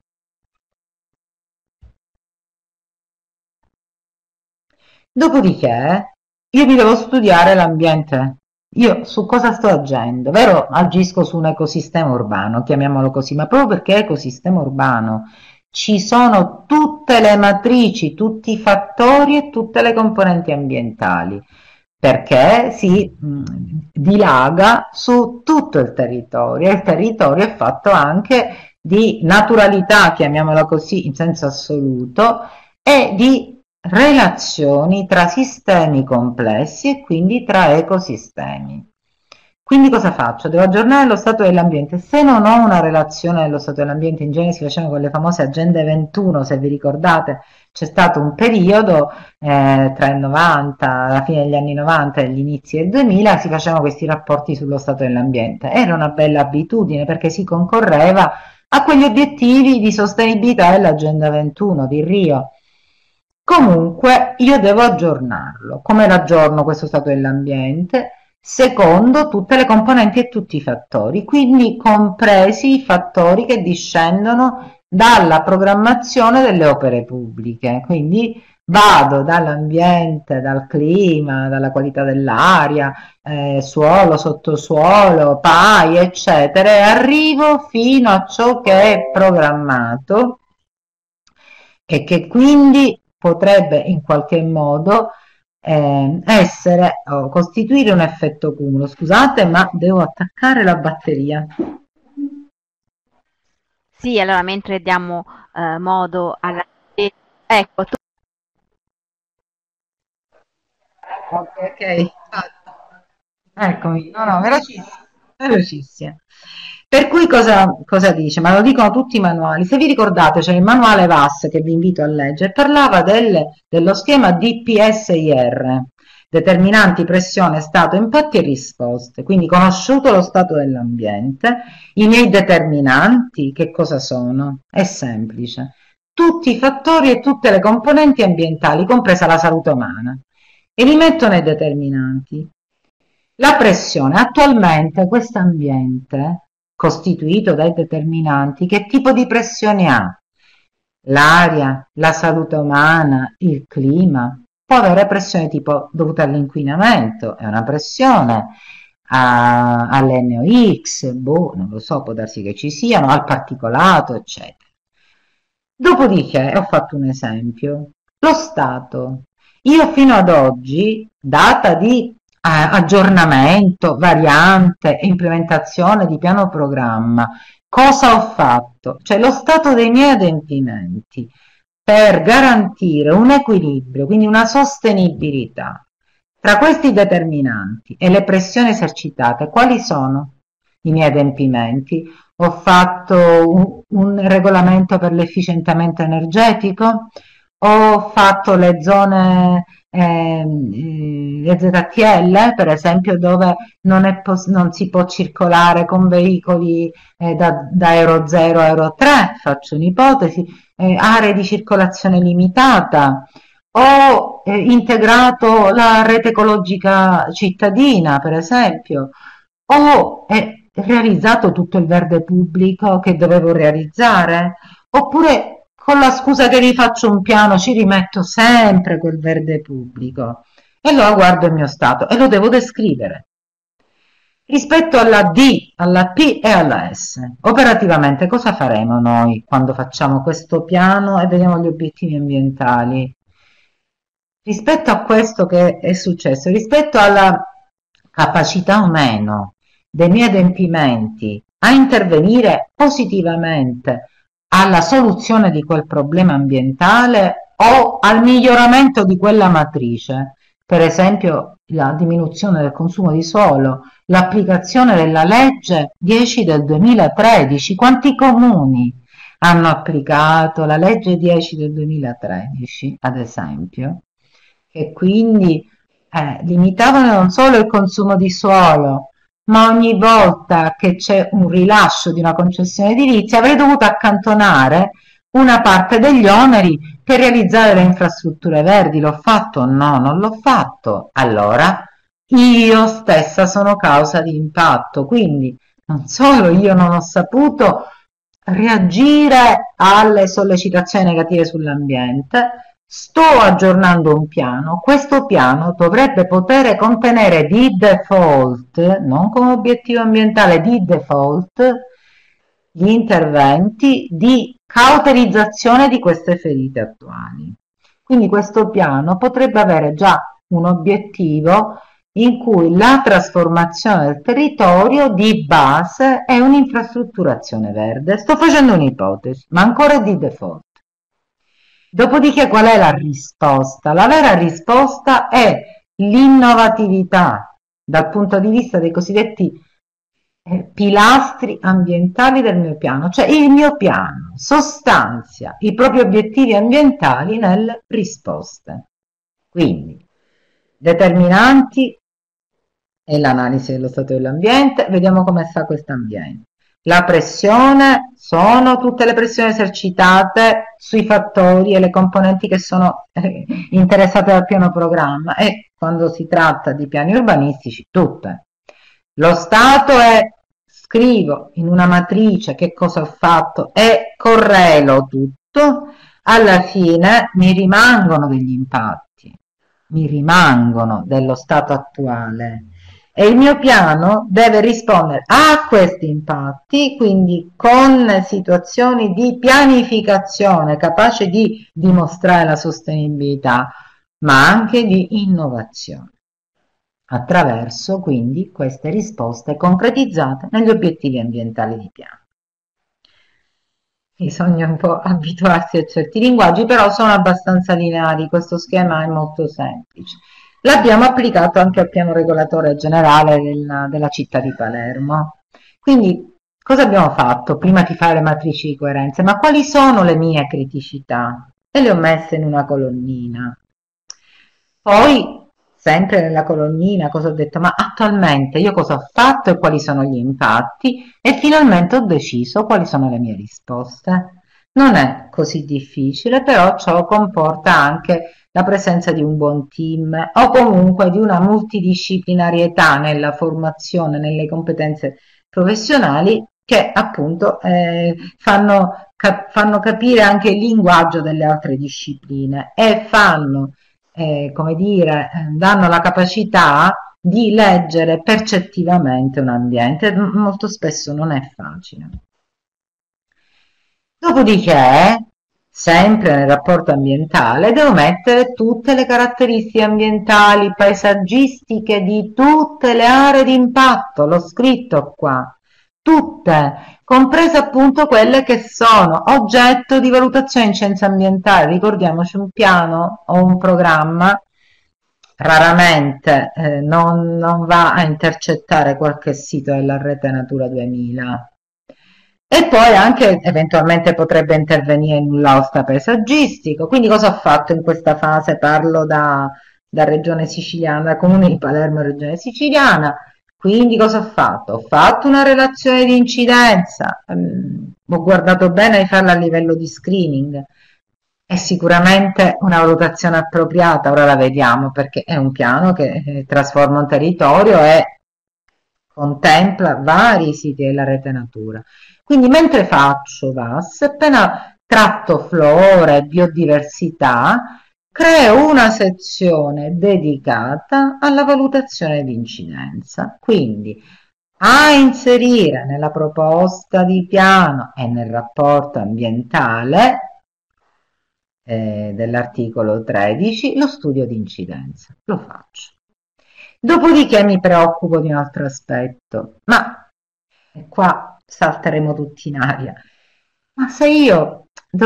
Dopodiché io vi devo studiare l'ambiente. Io su cosa sto agendo? Vero, agisco su un ecosistema urbano, chiamiamolo così, ma proprio perché è ecosistema urbano ci sono tutte le matrici, tutti i fattori e tutte le componenti ambientali, perché si dilaga su tutto il territorio. Il territorio è fatto anche di naturalità, chiamiamola così in senso assoluto, e di relazioni tra sistemi complessi e quindi tra ecosistemi. Quindi cosa faccio? Devo aggiornare lo stato dell'ambiente. Se non ho una relazione dello stato dell'ambiente, in genere si facevano con le famose agende 21, se vi ricordate, c'è stato un periodo tra il 90, la fine degli anni 90 e gli inizi del 2000, si facevano questi rapporti sullo stato dell'ambiente. Era una bella abitudine perché si concorreva a quegli obiettivi di sostenibilità dell'agenda 21 di Rio. Comunque io devo aggiornarlo. Come l'aggiorno questo stato dell'ambiente? Secondo tutte le componenti e tutti i fattori, quindi compresi i fattori che discendono dalla programmazione delle opere pubbliche. Quindi vado dall'ambiente, dal clima, dalla qualità dell'aria, suolo, sottosuolo, PAI, eccetera, e arrivo fino a ciò che è programmato e che quindi potrebbe in qualche modo essere o costituire un effetto cumulo. Scusate, ma devo attaccare la batteria. Sì, allora mentre diamo modo alla... Ecco, tu... Ok, ok. Eccomi, no, no, velocissima, velocissima. Per cui cosa dice? Ma lo dicono tutti i manuali. Se vi ricordate, c'è il manuale VAS che vi invito a leggere, parlava dello schema DPSIR, determinanti, pressione, stato, impatti e risposte. Quindi conosciuto lo stato dell'ambiente, i miei determinanti, che cosa sono? È semplice. Tutti i fattori e tutte le componenti ambientali, compresa la salute umana. E li metto nei determinanti. La pressione, attualmente questo ambiente costituito dai determinanti, che tipo di pressione ha? l'aria, la salute umana, il clima. Può avere pressione tipo dovuta all'inquinamento, è una pressione, all'NOx, boh, non lo so, può darsi che ci siano, al particolato, eccetera. Dopodiché, ho fatto un esempio, lo Stato. Io fino ad oggi, data di aggiornamento, variante e implementazione di piano programma, cosa ho fatto? Cioè lo stato dei miei adempimenti per garantire un equilibrio, quindi una sostenibilità tra questi determinanti e le pressioni esercitate, quali sono i miei adempimenti? Ho fatto un regolamento per l'efficientamento energetico, ho fatto le zone le ZTL, per esempio, dove non si può circolare con veicoli da Euro 0 a Euro 3, faccio un'ipotesi, aree di circolazione limitata. Ho integrato la rete ecologica cittadina, per esempio, ho realizzato tutto il verde pubblico che dovevo realizzare, oppure con la scusa che rifaccio un piano ci rimetto sempre quel verde pubblico e allora guardo il mio stato e lo devo descrivere. Rispetto alla D, alla P e alla S, operativamente cosa faremo noi quando facciamo questo piano e vediamo gli obiettivi ambientali? Rispetto a questo che è successo, rispetto alla capacità o meno dei miei adempimenti a intervenire positivamente alla soluzione di quel problema ambientale o al miglioramento di quella matrice, per esempio la diminuzione del consumo di suolo, l'applicazione della legge 10 del 2013, quanti comuni hanno applicato la legge 10 del 2013, ad esempio, che quindi limitavano non solo il consumo di suolo, ma ogni volta che c'è un rilascio di una concessione edilizia avrei dovuto accantonare una parte degli oneri per realizzare le infrastrutture verdi. L'ho fatto? No, non l'ho fatto. Allora io stessa sono causa di impatto, quindi non solo io non ho saputo reagire alle sollecitazioni negative sull'ambiente, sto aggiornando un piano. Questo piano dovrebbe poter contenere di default, non come obiettivo ambientale, di default, gli interventi di cauterizzazione di queste ferite attuali. Quindi questo piano potrebbe avere già un obiettivo in cui la trasformazione del territorio di base è un'infrastrutturazione verde. Sto facendo un'ipotesi, ma ancora di default. Dopodiché qual è la risposta? La vera risposta è l'innovatività dal punto di vista dei cosiddetti pilastri ambientali del mio piano, cioè il mio piano sostanzia i propri obiettivi ambientali nelle risposte. Quindi, determinanti e l'analisi dello stato dell'ambiente, vediamo come sta questo ambiente. La pressione sono tutte le pressioni esercitate sui fattori e le componenti che sono interessate dal piano programma e quando si tratta di piani urbanistici tutte. Lo stato è scrivo in una matrice che cosa ho fatto e correlo tutto, alla fine mi rimangono degli impatti, mi rimangono dello stato attuale e il mio piano deve rispondere a questi impatti, quindi con situazioni di pianificazione capace di dimostrare la sostenibilità, ma anche di innovazione, attraverso quindi queste risposte concretizzate negli obiettivi ambientali di piano. Bisogna un po' abituarsi a certi linguaggi, però sono abbastanza lineari, questo schema è molto semplice. L'abbiamo applicato anche al piano regolatore generale della città di Palermo. Quindi cosa abbiamo fatto prima di fare le matrici di coerenza? Ma quali sono le mie criticità? E le ho messe in una colonnina. Poi, sempre nella colonnina, cosa ho detto? Ma attualmente io cosa ho fatto e quali sono gli impatti? E finalmente ho deciso quali sono le mie risposte. Non è così difficile, però ciò comporta anche la presenza di un buon team o comunque di una multidisciplinarietà nella formazione, nelle competenze professionali che appunto fanno capire anche il linguaggio delle altre discipline e fanno, come dire, danno la capacità di leggere percettivamente un ambiente. Molto spesso non è facile. Dopodiché, sempre nel rapporto ambientale, devo mettere tutte le caratteristiche ambientali, paesaggistiche di tutte le aree di impatto, l'ho scritto qua, tutte, comprese appunto quelle che sono oggetto di valutazione in scienze ambientali. Ricordiamoci, un piano o un programma raramente non va a intercettare qualche sito della rete Natura 2000. E poi anche eventualmente potrebbe intervenire in un lausta paesaggistico. Quindi cosa ho fatto in questa fase? Parlo da Regione Siciliana, da Comune di Palermo, Regione Siciliana. Quindi cosa ho fatto? Ho fatto una relazione di incidenza, ho guardato bene di farla a livello di screening. È sicuramente una valutazione appropriata, ora la vediamo perché è un piano che trasforma un territorio e contempla vari siti della rete Natura. Quindi mentre faccio VAS, appena tratto flora e biodiversità, creo una sezione dedicata alla valutazione di incidenza. Quindi a inserire nella proposta di piano e nel rapporto ambientale dell'articolo 13 lo studio di incidenza. Lo faccio. Dopodiché mi preoccupo di un altro aspetto, ma qua salteremo tutti in aria. Ma se io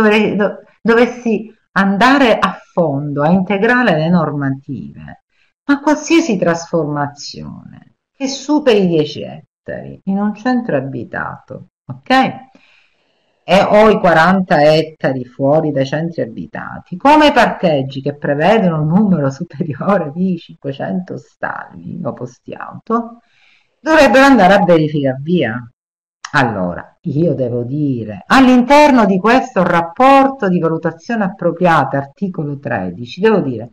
dovessi andare a fondo a integrare le normative, ma qualsiasi trasformazione che superi i 10 ettari in un centro abitato, ok? E ho i 40 ettari fuori dai centri abitati, come i parcheggi che prevedono un numero superiore di 500 stalli o posti auto, dovrebbero andare a verificare via. Allora, io devo dire, all'interno di questo rapporto di valutazione appropriata, articolo 13, devo dire,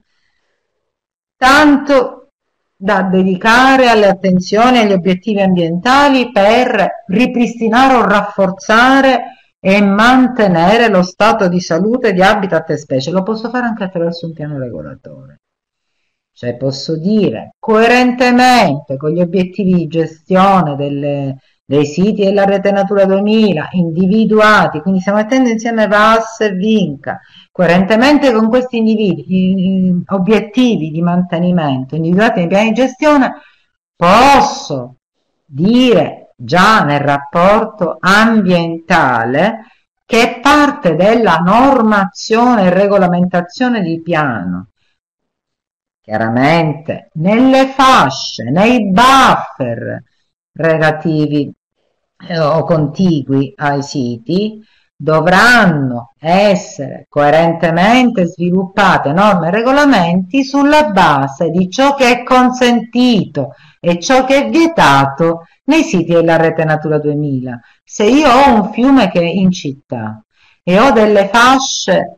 tanto da dedicare alle attenzioni agli obiettivi ambientali per ripristinare o rafforzare e mantenere lo stato di salute di habitat e specie. Lo posso fare anche attraverso un piano regolatore. Cioè posso dire coerentemente con gli obiettivi di gestione dei siti della rete Natura 2000 individuati, quindi stiamo mettendo insieme VAS e Vinca, coerentemente con questi obiettivi di mantenimento individuati nei piani di gestione, posso dire già nel rapporto ambientale che parte della normazione e regolamentazione di piano, chiaramente nelle fasce, nei buffer relativi o contigui ai siti, dovranno essere coerentemente sviluppate norme e regolamenti sulla base di ciò che è consentito e ciò che è vietato nei siti della rete Natura 2000. Se io ho un fiume che è in città e ho delle fasce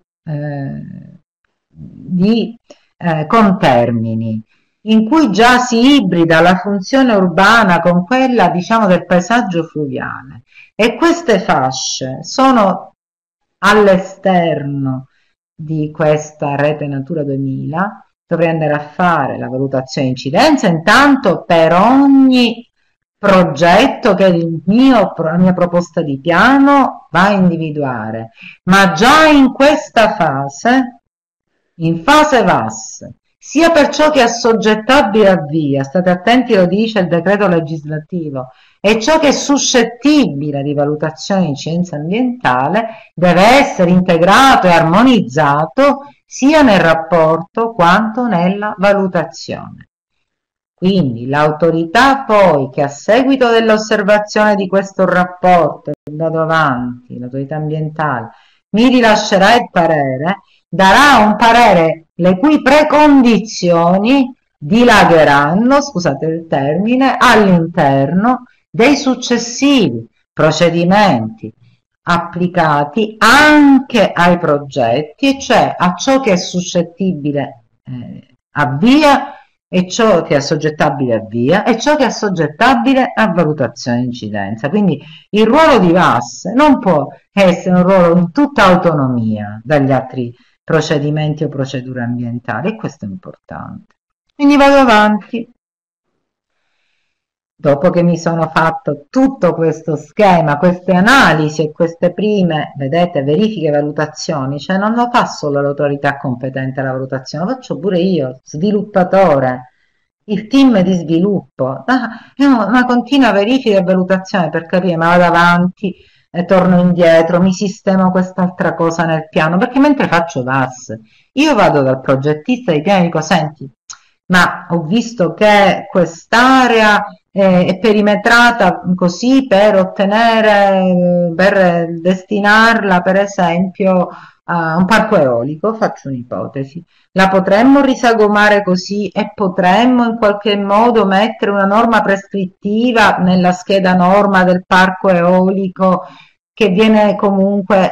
contermini in cui già si ibrida la funzione urbana con quella, diciamo, del paesaggio fluviale, e queste fasce sono all'esterno di questa rete Natura 2000, dovrei andare a fare la valutazione di incidenza intanto per ogni progetto che la mia proposta di piano va a individuare, ma già in questa fase, in fase VAS, sia per ciò che è assoggettabile a VIA, state attenti, lo dice il decreto legislativo, e ciò che è suscettibile di valutazione di scienza ambientale deve essere integrato e armonizzato sia nel rapporto quanto nella valutazione. Quindi l'autorità poi che a seguito dell'osservazione di questo rapporto che è andato avanti, l'autorità ambientale, mi rilascerà il parere, darà un parere le cui precondizioni dilagheranno, scusate il termine, all'interno dei successivi procedimenti applicati anche ai progetti, e cioè a ciò che è suscettibile a VIA e ciò che è assoggettabile a VIA e ciò che è assoggettabile a valutazione di incidenza. Quindi il ruolo di VAS non può essere un ruolo in tutta autonomia dagli altri procedimenti o procedure ambientali, e questo è importante. Quindi vado avanti. Dopo che mi sono fatto tutto questo schema, queste analisi e queste prime, vedete, verifiche e valutazioni, cioè non lo fa solo l'autorità competente alla valutazione, lo faccio pure io, sviluppatore, il team di sviluppo. È una continua verifica e valutazione per capire, ma vado avanti, torno indietro, mi sistemo quest'altra cosa nel piano, perché mentre faccio VAS, io vado dal progettista di piano e dico, senti, ma ho visto che quest'area è perimetrata così per ottenere, per destinarla per esempio a un parco eolico, faccio un'ipotesi, la potremmo risagomare così e potremmo in qualche modo mettere una norma prescrittiva nella scheda norma del parco eolico che viene comunque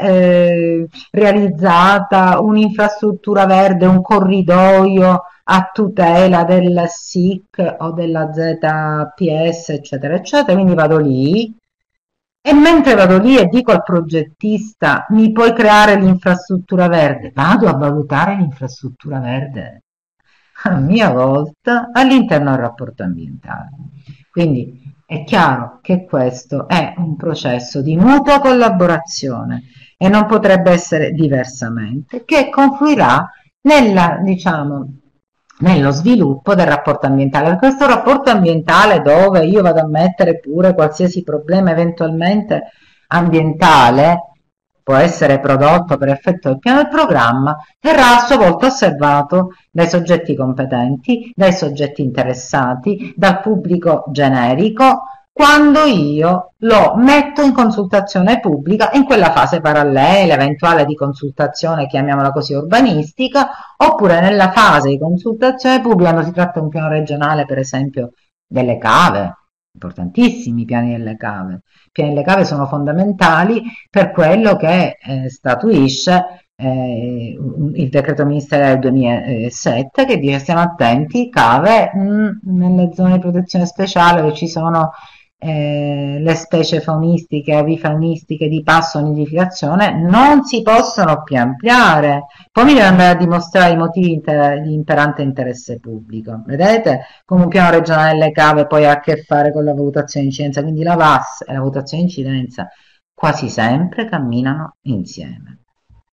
realizzata, un'infrastruttura verde, un corridoio a tutela del SIC o della ZPS, eccetera, eccetera. Quindi vado lì e mentre vado lì e dico al progettista, mi puoi creare l'infrastruttura verde, vado a valutare l'infrastruttura verde a mia volta all'interno del rapporto ambientale. Quindi è chiaro che questo è un processo di mutua collaborazione e non potrebbe essere diversamente, che confluirà nella, diciamo, nello sviluppo del rapporto ambientale. Per questo rapporto ambientale, dove io vado a mettere pure qualsiasi problema eventualmente ambientale, può essere prodotto per effetto del piano del programma, verrà a sua volta osservato dai soggetti competenti, dai soggetti interessati, dal pubblico generico, quando io lo metto in consultazione pubblica in quella fase parallela, eventuale di consultazione, chiamiamola così, urbanistica, oppure nella fase di consultazione pubblica, quando si tratta di un piano regionale, per esempio, delle cave, importantissimi i piani delle cave. I piani delle cave sono fondamentali per quello che statuisce il decreto ministeriale del 2007, che dice stiamo attenti, cave nelle zone di protezione speciale dove ci sono le specie faunistiche, avifaunistiche di passo o nidificazione, non si possono più ampliare. Poi mi deve andare a dimostrare i motivi di imperante interesse pubblico. Vedete come un piano regionale delle cave poi ha a che fare con la valutazione di incidenza, quindi la VAS e la valutazione di incidenza quasi sempre camminano insieme.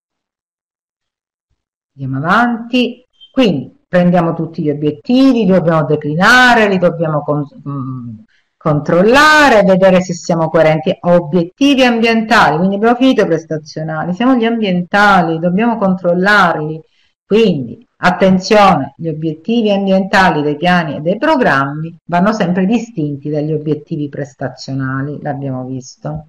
Andiamo avanti. Quindi prendiamo tutti gli obiettivi, li dobbiamo declinare, li dobbiamo controllare, vedere se siamo coerenti. Obiettivi ambientali, quindi abbiamo finito i prestazionali, siamo gli ambientali, dobbiamo controllarli. Quindi attenzione, gli obiettivi ambientali dei piani e dei programmi vanno sempre distinti dagli obiettivi prestazionali, l'abbiamo visto.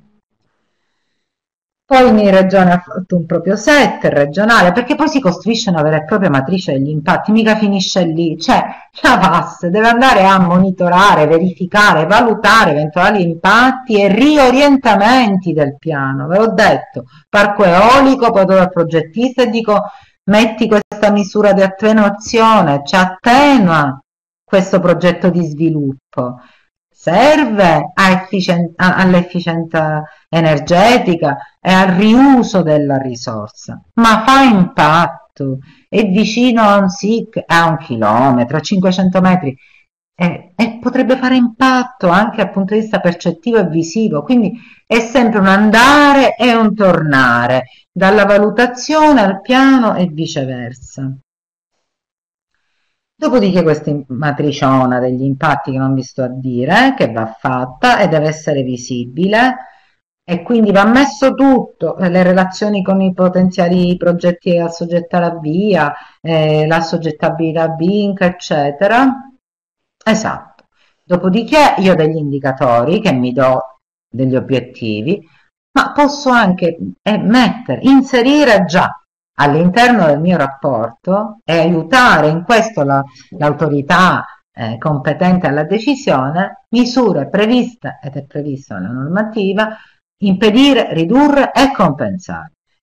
Poi ogni regione ha fatto un proprio set regionale, perché poi si costruisce una vera e propria matrice degli impatti, mica finisce lì, cioè la VAS deve andare a monitorare, verificare, valutare eventuali impatti e riorientamenti del piano. Ve l'ho detto, parco eolico, poi vado dal progettista e dico metti questa misura di attenuazione, cioè attenua questo progetto di sviluppo. Serve all'efficienza energetica e al riuso della risorsa, ma fa impatto, è vicino a un SIC a 1 chilometro, a 500 metri, e potrebbe fare impatto anche dal punto di vista percettivo e visivo, quindi è sempre un andare e un tornare, dalla valutazione al piano e viceversa. Dopodiché questa matriciona degli impatti che non vi sto a dire, che va fatta e deve essere visibile, e quindi va messo tutto, le relazioni con i potenziali progetti da assoggettare a VIA, l'assoggettabilità a BINC, eccetera. Esatto. Dopodiché io ho degli indicatori che mi do degli obiettivi, ma posso anche inserire già all'interno del mio rapporto e aiutare in questo l'autorità competente alla decisione, misure previste ed è prevista nella normativa, impedire, ridurre e compensare.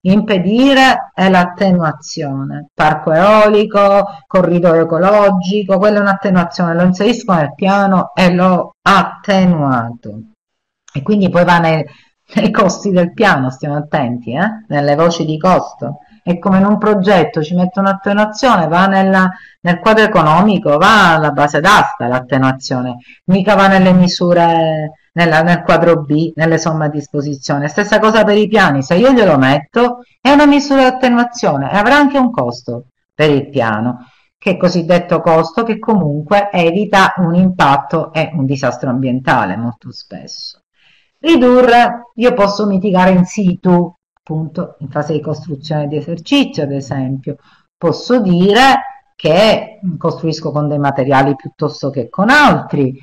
impedire è l'attenuazione. Parco eolico, corridoio ecologico, quella è un'attenuazione, lo inserisco nel piano e l'ho attenuato. E quindi poi va nei costi del piano, stiamo attenti, nelle voci di costo. È come in un progetto, ci metto un'attenuazione, va nel quadro economico, va alla base d'asta l'attenuazione, mica va nelle misure, nel quadro B, nelle somme a disposizione. Stessa cosa per i piani, se io glielo metto è una misura di attenuazione e avrà anche un costo per il piano, che è cosiddetto costo che comunque evita un impatto e un disastro ambientale molto spesso. Ridurre, io posso mitigare in situ, appunto in fase di costruzione di esercizio, ad esempio, posso dire che costruisco con dei materiali piuttosto che con altri,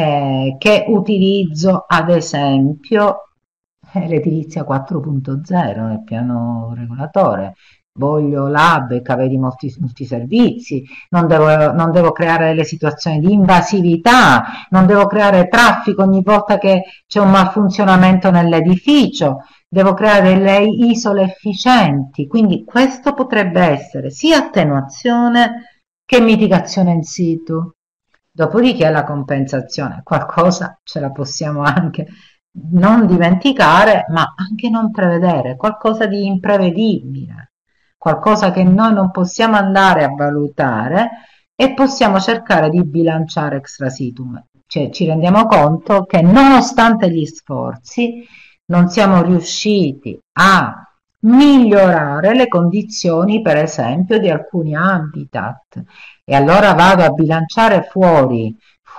che utilizzo ad esempio l'edilizia 4.0 nel piano regolatore. Voglio l'hub, che vedi molti servizi, non devo creare delle situazioni di invasività, non devo creare traffico ogni volta che c'è un malfunzionamento nell'edificio, devo creare delle isole efficienti, quindi questo potrebbe essere sia attenuazione che mitigazione in situ. Dopodiché la compensazione, qualcosa ce la possiamo anche non dimenticare, ma anche non prevedere, qualcosa di imprevedibile, qualcosa che noi non possiamo andare a valutare e possiamo cercare di bilanciare extra situm. Cioè ci rendiamo conto che nonostante gli sforzi non siamo riusciti a migliorare le condizioni, per esempio, di alcuni habitat. E allora vado a bilanciare fuori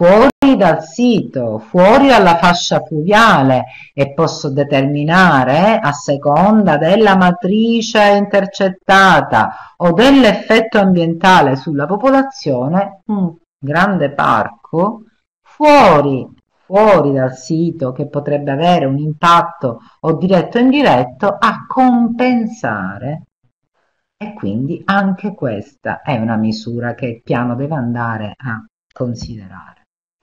dal sito, fuori dalla fascia fluviale e posso determinare a seconda della matrice intercettata o dell'effetto ambientale sulla popolazione un grande parco fuori dal sito che potrebbe avere un impatto o diretto o indiretto a compensare. E quindi anche questa è una misura che il piano deve andare a considerare.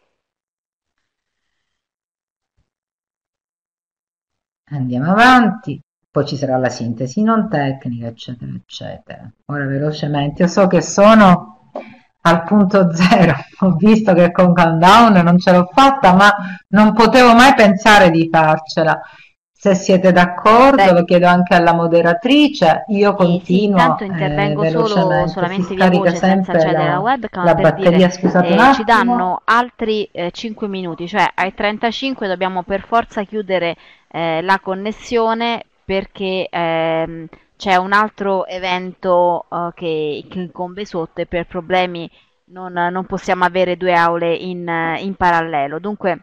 Andiamo avanti, poi ci sarà la sintesi non tecnica, eccetera, eccetera. Ora velocemente, io so che sono al punto zero, ho visto che con Countdown non ce l'ho fatta, ma non potevo mai pensare di farcela. Se siete d'accordo, lo chiedo anche alla moderatrice, io continuo intanto intervengo solamente via voce senza accedere alla webcam la per batteria, dire, scusate un attimo. ci danno altri 5 minuti, cioè ai 35 dobbiamo per forza chiudere la connessione perché c'è un altro evento che incombe sotto e per problemi non possiamo avere due aule in parallelo. Dunque,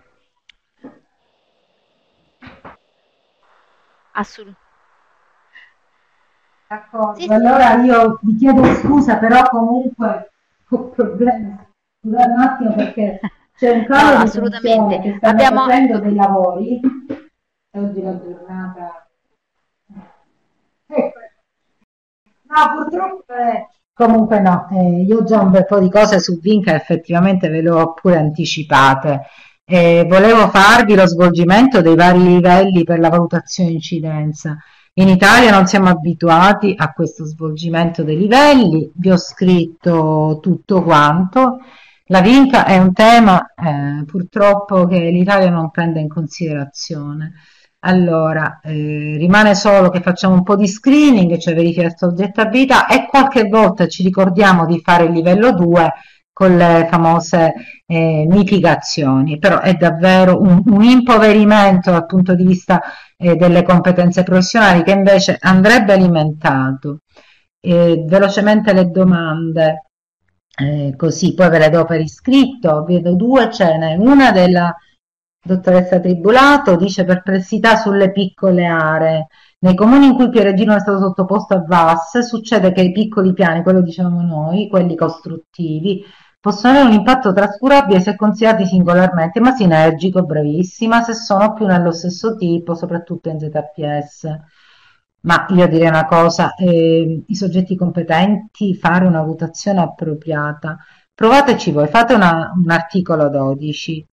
assolutamente. D'accordo, sì, allora io vi chiedo scusa, però comunque ho problemi. Scusate un attimo perché c'è un calo No, di assolutamente. tensione che stanno facendo dei lavori. Oggi la giornata. Ecco. No, purtroppo comunque no, io ho già un bel po' di cose su Vinca, effettivamente ve le ho pure anticipate. Volevo farvi lo svolgimento dei vari livelli per la valutazione incidenza. In Italia non siamo abituati a questo svolgimento dei livelli, vi ho scritto tutto quanto. La Vinca è un tema purtroppo che l'Italia non prende in considerazione. Allora, rimane solo che facciamo un po' di screening, cioè verifica soggettabilità e qualche volta ci ricordiamo di fare il livello 2 con le famose mitigazioni, però è davvero un impoverimento dal punto di vista delle competenze professionali che invece andrebbe alimentato. Velocemente le domande, così poi ve le do per iscritto, vedo due, ce n'è una della dottoressa Tribulato, dice perplessità sulle piccole aree. Nei comuni in cui Pieregino è stato sottoposto a VAS succede che i piccoli piani, quello diciamo noi, quelli costruttivi, possono avere un impatto trascurabile se considerati singolarmente, ma sinergico, bravissima, se sono più nello stesso tipo, soprattutto in ZPS. Ma io direi una cosa, i soggetti competenti, fare una valutazione appropriata. Provateci voi, fate un articolo 12,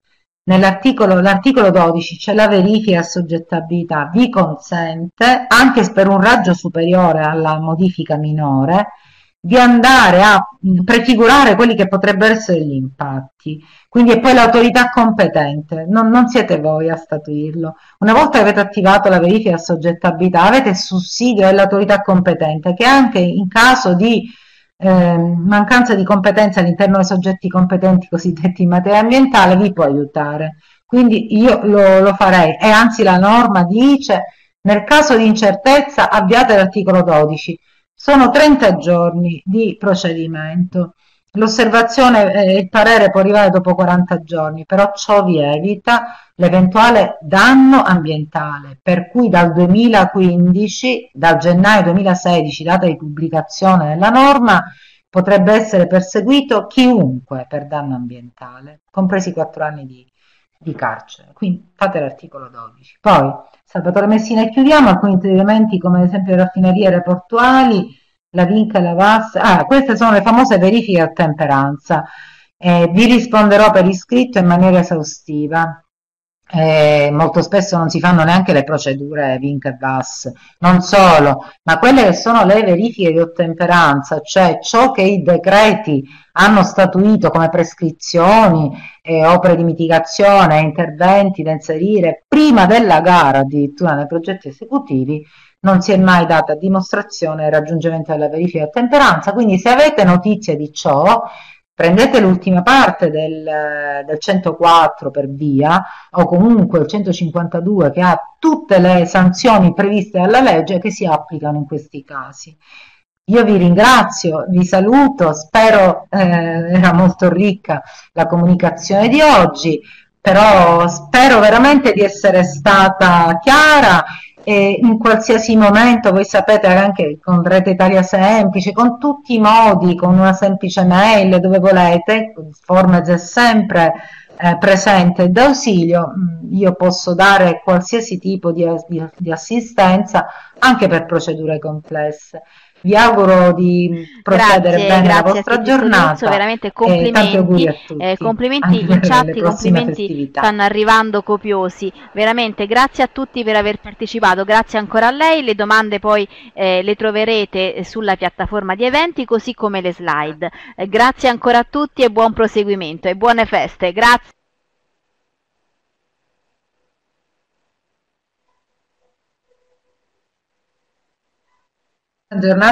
l'articolo 12, c'è la verifica a soggettabilità, vi consente, anche per un raggio superiore alla modifica minore, di andare a prefigurare quelli che potrebbero essere gli impatti. Quindi è poi l'autorità competente, non siete voi a statuirlo. Una volta che avete attivato la verifica a soggettabilità, avete il sussidio dell'autorità competente che anche in caso di mancanza di competenza all'interno dei soggetti competenti cosiddetti in materia ambientale vi può aiutare. Quindi io lo farei e anzi la norma dice nel caso di incertezza avviate l'articolo 12. Sono 30 giorni di procedimento. L'osservazione e il parere può arrivare dopo 40 giorni, però ciò vi evita l'eventuale danno ambientale, per cui dal 2015, dal gennaio 2016, data di pubblicazione della norma, potrebbe essere perseguito chiunque per danno ambientale, compresi i 4 anni di carcere. Quindi fate l'articolo 12. Poi, Salvatore Messina e chiudiamo, alcuni elementi come ad esempio le raffinerie portuali, la Vinca e la VAS. Queste sono le famose verifiche a temperanza. Vi risponderò per iscritto in maniera esaustiva. Molto spesso non si fanno neanche le procedure Vinc e VAS, non solo, ma quelle che sono le verifiche di ottemperanza, cioè ciò che i decreti hanno statuito come prescrizioni, opere di mitigazione, interventi da inserire prima della gara, addirittura nei progetti esecutivi, non si è mai data dimostrazione del raggiungimento della verifica di ottemperanza. Quindi se avete notizie di ciò, prendete l'ultima parte del 104 per via o comunque il 152 che ha tutte le sanzioni previste dalla legge che si applicano in questi casi. Io vi ringrazio, vi saluto, spero era molto ricca la comunicazione di oggi, però spero veramente di essere stata chiara e in qualsiasi momento, voi sapete anche con Rete Italia Semplice, con tutti i modi, con una semplice mail, dove volete, Formez è sempre presente d'ausilio, io posso dare qualsiasi tipo di assistenza anche per procedure complesse. Vi auguro di procedere Grazie, bene la grazie a te vostra Giusto Nunzio, giornata veramente e tanti auguri complimenti, a tutti, anche complimenti in per le chat, i prossime complimenti festività. stanno arrivando copiosi, veramente grazie a tutti per aver partecipato, grazie ancora a lei, le domande poi le troverete sulla piattaforma di eventi così come le slide. Grazie ancora a tutti e buon proseguimento e buone feste, grazie. Buona giornata.